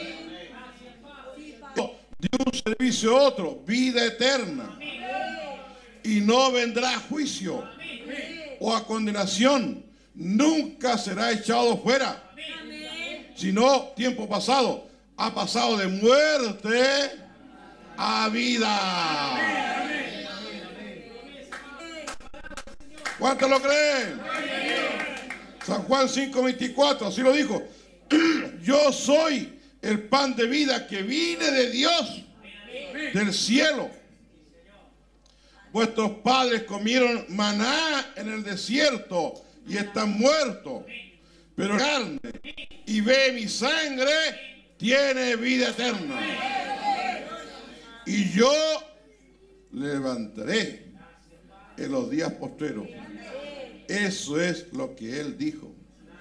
E: De un servicio a otro, vida eterna. Y no vendrá a juicio o a condenación. Nunca será echado fuera. Sino, tiempo pasado, ha pasado de muerte a vida. ¿Cuántos lo creen? San Juan 5:24, así lo dijo. Yo soy el pan de vida que vine de Dios, del cielo. Vuestros padres comieron maná en el desierto y están muertos. Pero carne y ve mi sangre tiene vida eterna. Y yo levantaré en los días postreros. Eso es lo que él dijo.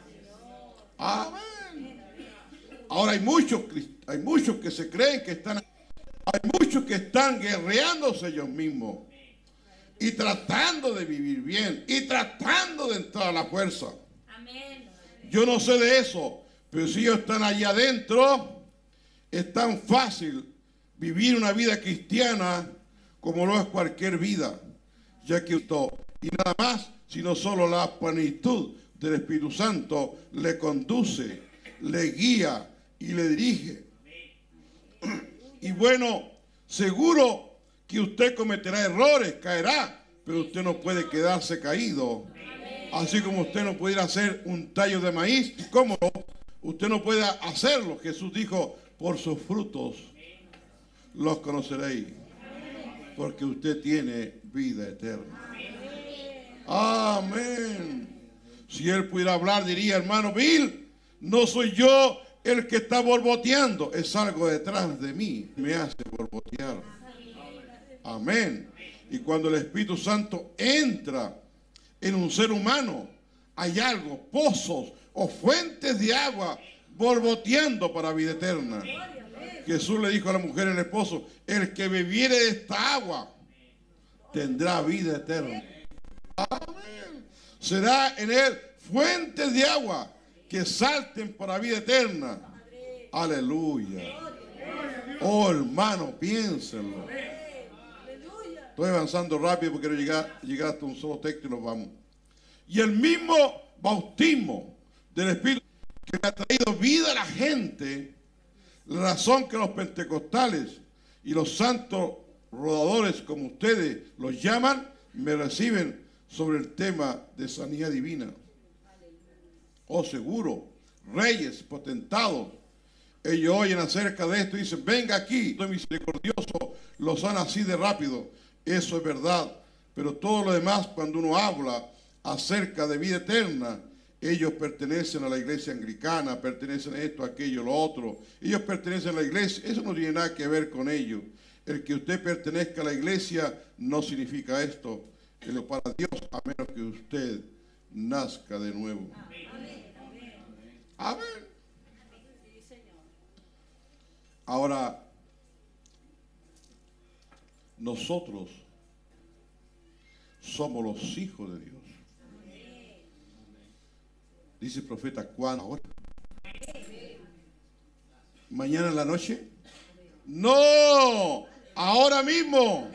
E: Amén. Ahora hay muchos que se creen que están, hay muchos que están guerreándose ellos mismos y tratando de vivir bien y tratando de entrar a la fuerza.
F: Amén.
E: Yo no sé de eso, pero si ellos están allá adentro, es tan fácil vivir una vida cristiana como lo es cualquier vida, ya que y nada más, sino solo la plenitud del Espíritu Santo le conduce, le guía y le dirige. Y bueno, seguro que usted cometerá errores, caerá, pero usted no puede quedarse caído. Así como usted no pudiera hacer un tallo de maíz, ¿cómo no? Usted no puede hacerlo. Jesús dijo, por sus frutos los conoceréis, porque usted tiene vida eterna. Amén. Si él pudiera hablar, diría, hermano Bill, no soy yo el que está borboteando, es algo detrás de mí, me hace borbotear. Amén. Y cuando el Espíritu Santo entra en un ser humano, hay algo, pozos o fuentes de agua borboteando para vida eterna. Jesús le dijo a la mujer, el esposo, el que bebiere de esta agua tendrá vida eterna. Amén. Será en él fuentes de agua que salten para vida eterna. Aleluya. Oh, hermano, piénsenlo. Estoy avanzando rápido porque quiero llegar hasta un solo texto y nos vamos. Y el mismo bautismo del Espíritu que me ha traído vida a la gente, la razón que los pentecostales y los santos rodadores, como ustedes los llaman, me reciben sobre el tema de sanidad divina. Oh, seguro, reyes, potentados, ellos oyen acerca de esto y dicen, venga aquí, soy misericordioso, lo sana así de rápido. Eso es verdad, pero todo lo demás, cuando uno habla acerca de vida eterna, ellos pertenecen a la iglesia anglicana, pertenecen a esto, aquello, lo otro. Ellos pertenecen a la iglesia, eso no tiene nada que ver con ellos. El que usted pertenezca a la iglesia no significa esto. Pero para Dios, a menos que usted nazca de nuevo. Amén. Ahora, nosotros somos los hijos de Dios. Dice el profeta, ¿cuándo? ¿Ahora? ¿Mañana en la noche? No, ahora mismo.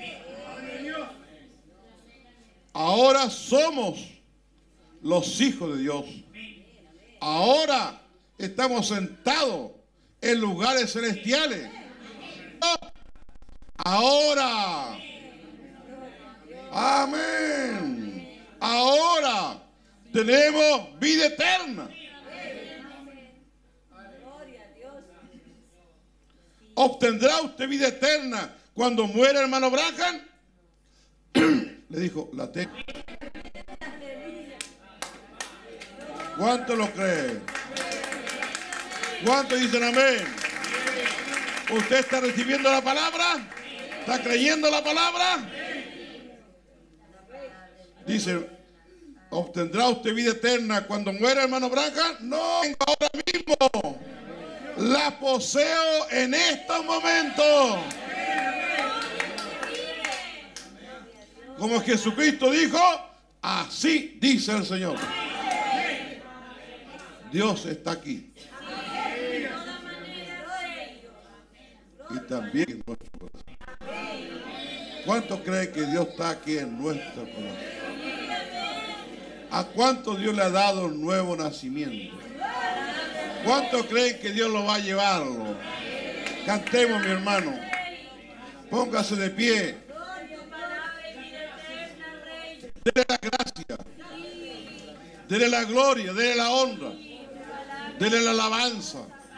E: Ahora somos los hijos de Dios. Ahora estamos sentados en lugares celestiales. Ahora. Amén. Ahora tenemos vida eterna. ¿Obtendrá usted vida eterna cuando muera, hermano Branham? Le dijo, la tengo. ¿Cuánto lo creen? ¿Cuántos dicen amén? ¿Usted está recibiendo la palabra? ¿Está creyendo la palabra? Dice, ¿obtendrá usted vida eterna cuando muera, hermano Branham? No, ahora mismo. La poseo en estos momentos. Como Jesucristo dijo, así dice el Señor. Dios está aquí. Y también en nuestro corazón. ¿Cuántos creen que Dios está aquí en nuestro corazón? ¿A cuántos Dios le ha dado un nuevo nacimiento? ¿Cuántos creen que Dios lo va a llevarlo? Cantemos, mi hermano. Póngase de pie. Dele la gracia. Dele la gloria. Dele la honra. Dele la alabanza.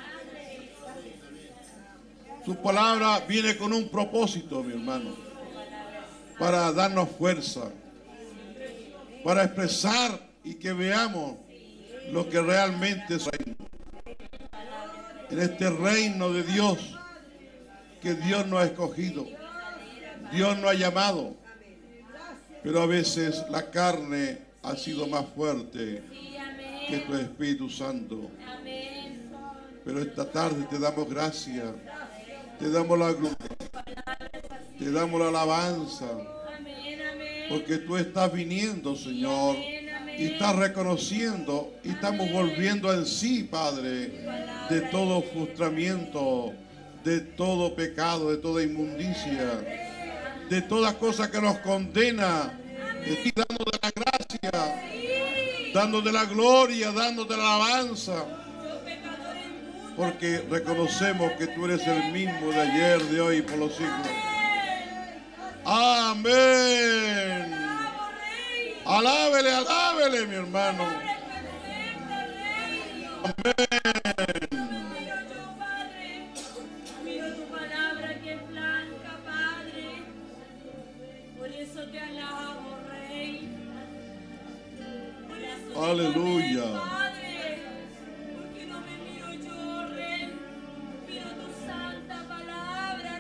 E: Su palabra viene con un propósito, mi hermano. Para darnos fuerza. Para expresar y que veamos lo que realmente es reino. En este reino de Dios que Dios nos ha escogido, Dios nos ha llamado, pero a veces la carne ha sido más fuerte que tu Espíritu Santo. Pero esta tarde te damos gracias, te damos la gloria, te damos la alabanza, porque tú estás viniendo, Señor, y estás reconociendo y estamos volviendo en sí, Padre, de todo frustramiento, de todo pecado, de toda inmundicia, de toda cosa que nos condena. Estoy dándote la gracia, dándote la gloria, dándote la alabanza, porque reconocemos que tú eres el mismo de ayer, de hoy y por los siglos. Amén. Alábele, alábele, mi hermano. Amén.
F: Miro tu palabra que es blanca, Padre. Por eso te alabo, Rey. Por eso
E: Aleluya.
F: te alabo, Padre. Porque no me miro yo, Rey. Miro tu santa palabra.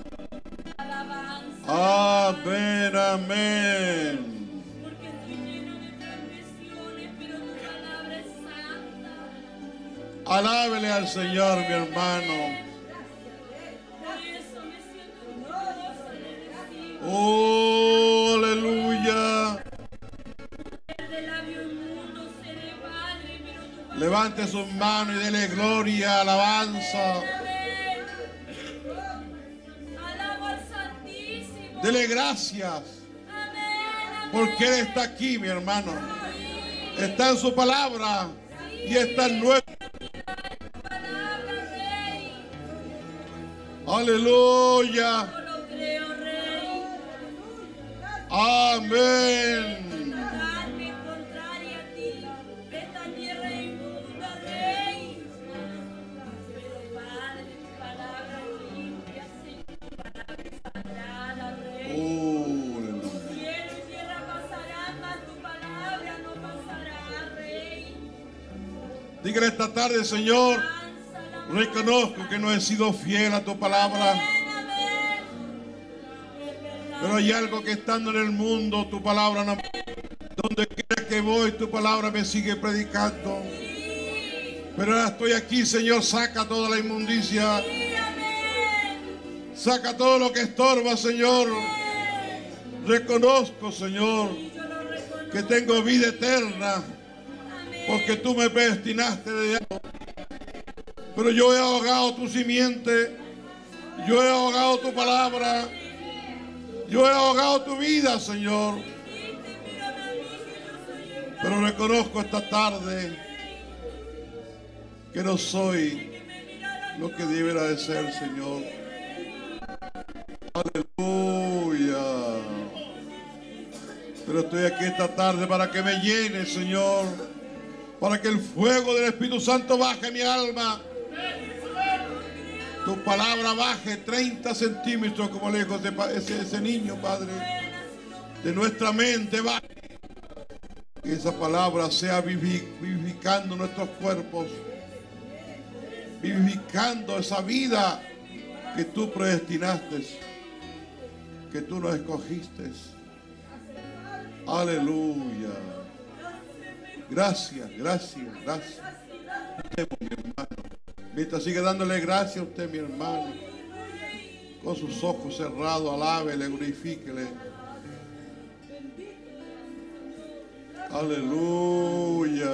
F: Alabanza.
E: Amén, amén.
F: Porque estoy lleno de transgresiones, pero tu palabra es santa.
E: Alábele al Señor, mi hermano.
F: Por eso me siento orgullosa de decir.
E: Oh, aleluya.
F: De labio inmundo seré, Padre, pero tu palabra
E: Levante sus manos y dele gloria, alabanza.
F: Amén. Alabo al Santísimo.
E: Dele gracias,
F: Amén.
E: porque Él está aquí, mi hermano. Está en su palabra y está en nuestra.
F: Palabra, Rey.
E: Aleluya.
F: Yo lo creo, Rey.
E: Amén.
F: La carne es contraria a ti. Esta tierra es inmunda, Rey. Pero, Padre, tu palabra es limpia, Señor. Tu palabra es sagrada, Rey.
E: Oh, aleluya.
F: Cielo y tierra pasarán, mas tu palabra no pasará, Rey.
E: Dígale esta tarde, Señor,
F: Alza la
E: reconozco que no he sido fiel a tu palabra,
F: amén, amén. Es verdad.
E: pero hay algo que estando en el mundo, tu palabra no. Donde quiera que voy, tu palabra me sigue predicando. Pero ahora estoy aquí, Señor, saca toda la inmundicia,
F: Sí, amén.
E: saca todo lo que estorba, Señor. Reconozco, Señor,
F: Y yo lo reconozco.
E: que tengo vida eterna,
F: Amén.
E: porque tú me predestinaste de algo. Pero yo he ahogado tu simiente, yo he ahogado tu palabra, yo he ahogado tu vida, Señor.
F: Mírame a mí, que yo soy el
E: Pero reconozco esta tarde que no soy lo que debiera de ser, Señor. Aleluya. Pero estoy aquí esta tarde para que me llene, Señor. Para que el fuego del Espíritu Santo baje en mi alma. Tu palabra baje 30 centímetros, como le dijo ese niño, Padre. De nuestra mente baje. Que esa palabra sea vivificando nuestros cuerpos. Vivificando esa vida que tú predestinaste. Que tú nos escogiste. Aleluya. Gracias, gracias, gracias. Usted, mi hermano. Mientras sigue dándole gracias a usted, mi hermano. Con sus ojos cerrados, alábele, glorifíquele. Aleluya.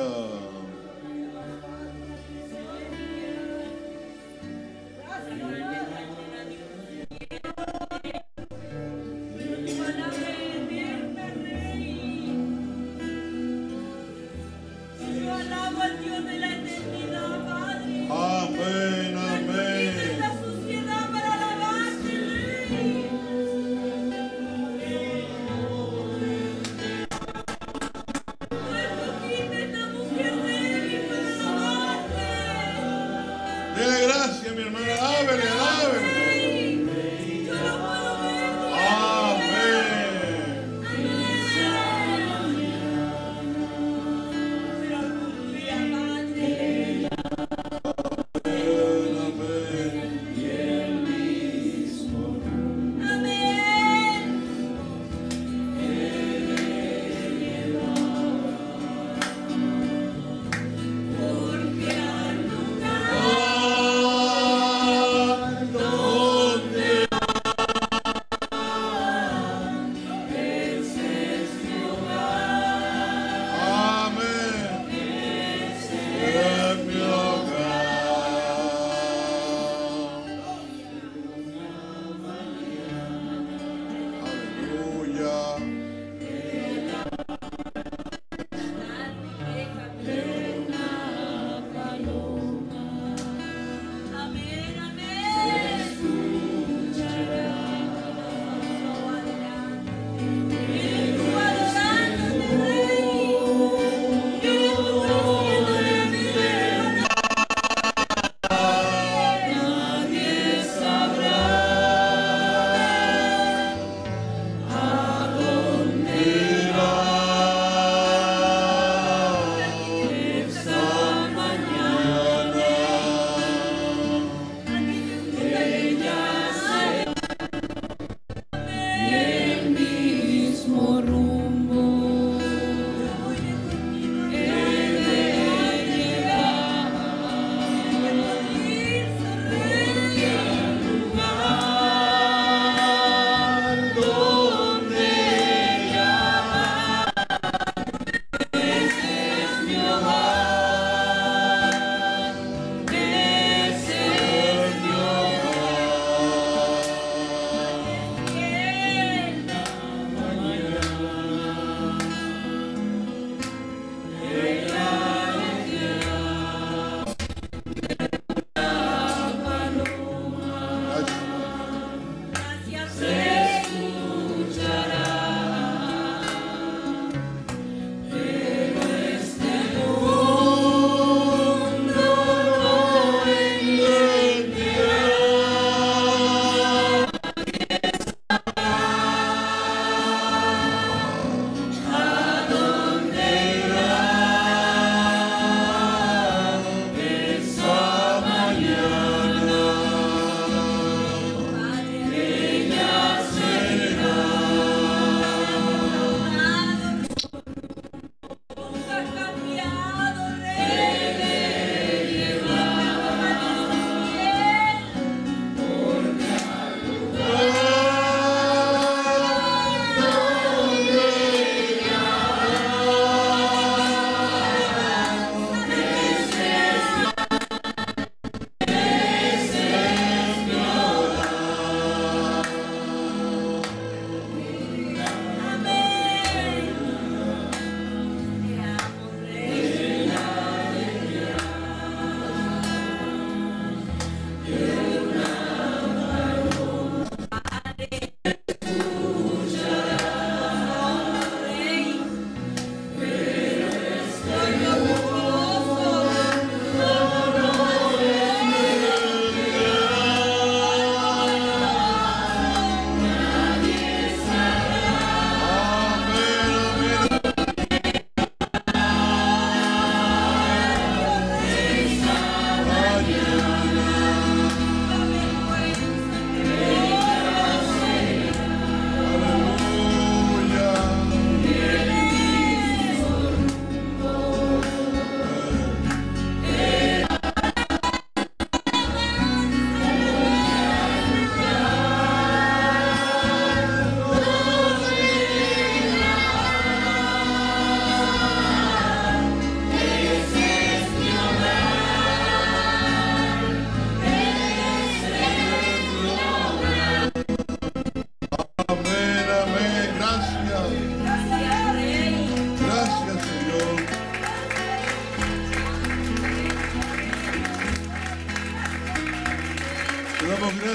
F: Yo alabo al Dios de la eternidad, Padre.
E: Amén, amén.
F: La sociedad para alabarte, Rey. Tú escogiste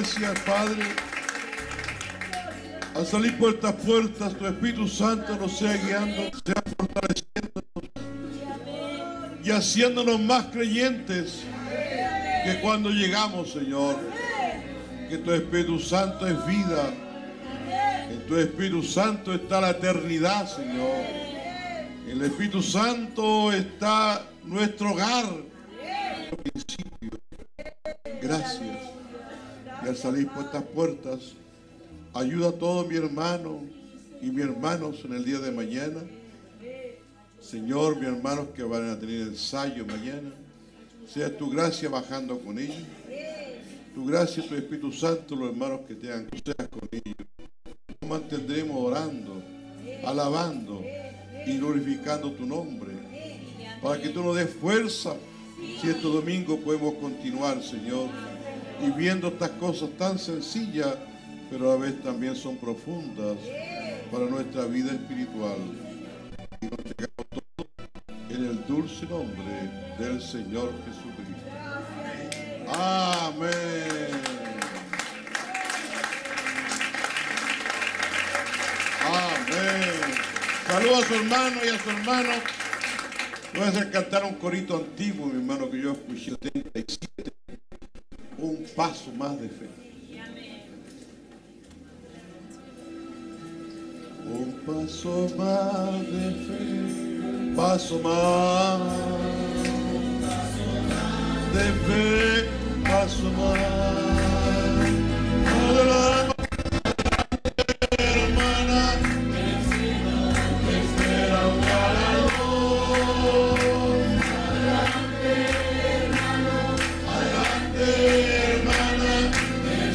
E: gracias, Padre. Al salir por estas puertas, tu Espíritu Santo nos sea guiando, sea fortaleciéndonos y haciéndonos más creyentes que cuando llegamos, Señor. Que tu Espíritu Santo es vida. En tu Espíritu Santo está la eternidad, Señor. En el Espíritu Santo está nuestro hogar, nuestro principio. Gracias. Y al salir por estas puertas, ayuda a todos mi hermano y mis hermanos en el día de mañana. Señor, mis hermanos que van a tener ensayo mañana, sea tu gracia bajando con ellos. Tu gracia, tu Espíritu Santo, los hermanos que tengan, que seas con ellos. Nos mantendremos orando, alabando y glorificando tu nombre, para que tú nos des fuerza. Si este domingo podemos continuar, Señor, y viendo estas cosas tan sencillas, pero a la vez también son profundas para nuestra vida espiritual. Y nos llegamos todos en el dulce nombre del Señor Jesucristo. Amén. Amén. Saluda a su hermano y a su hermano. Voy a hacer cantar un corito antiguo, mi hermano, que yo escuché en 77. Un paso más de fe. Un paso más de fe, paso más de fe, paso más. Adelante, hermana, que espera un galardón. Adelante, hermana, que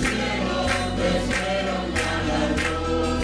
E: espera un galardón.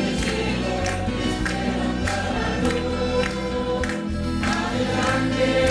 B: Adelante.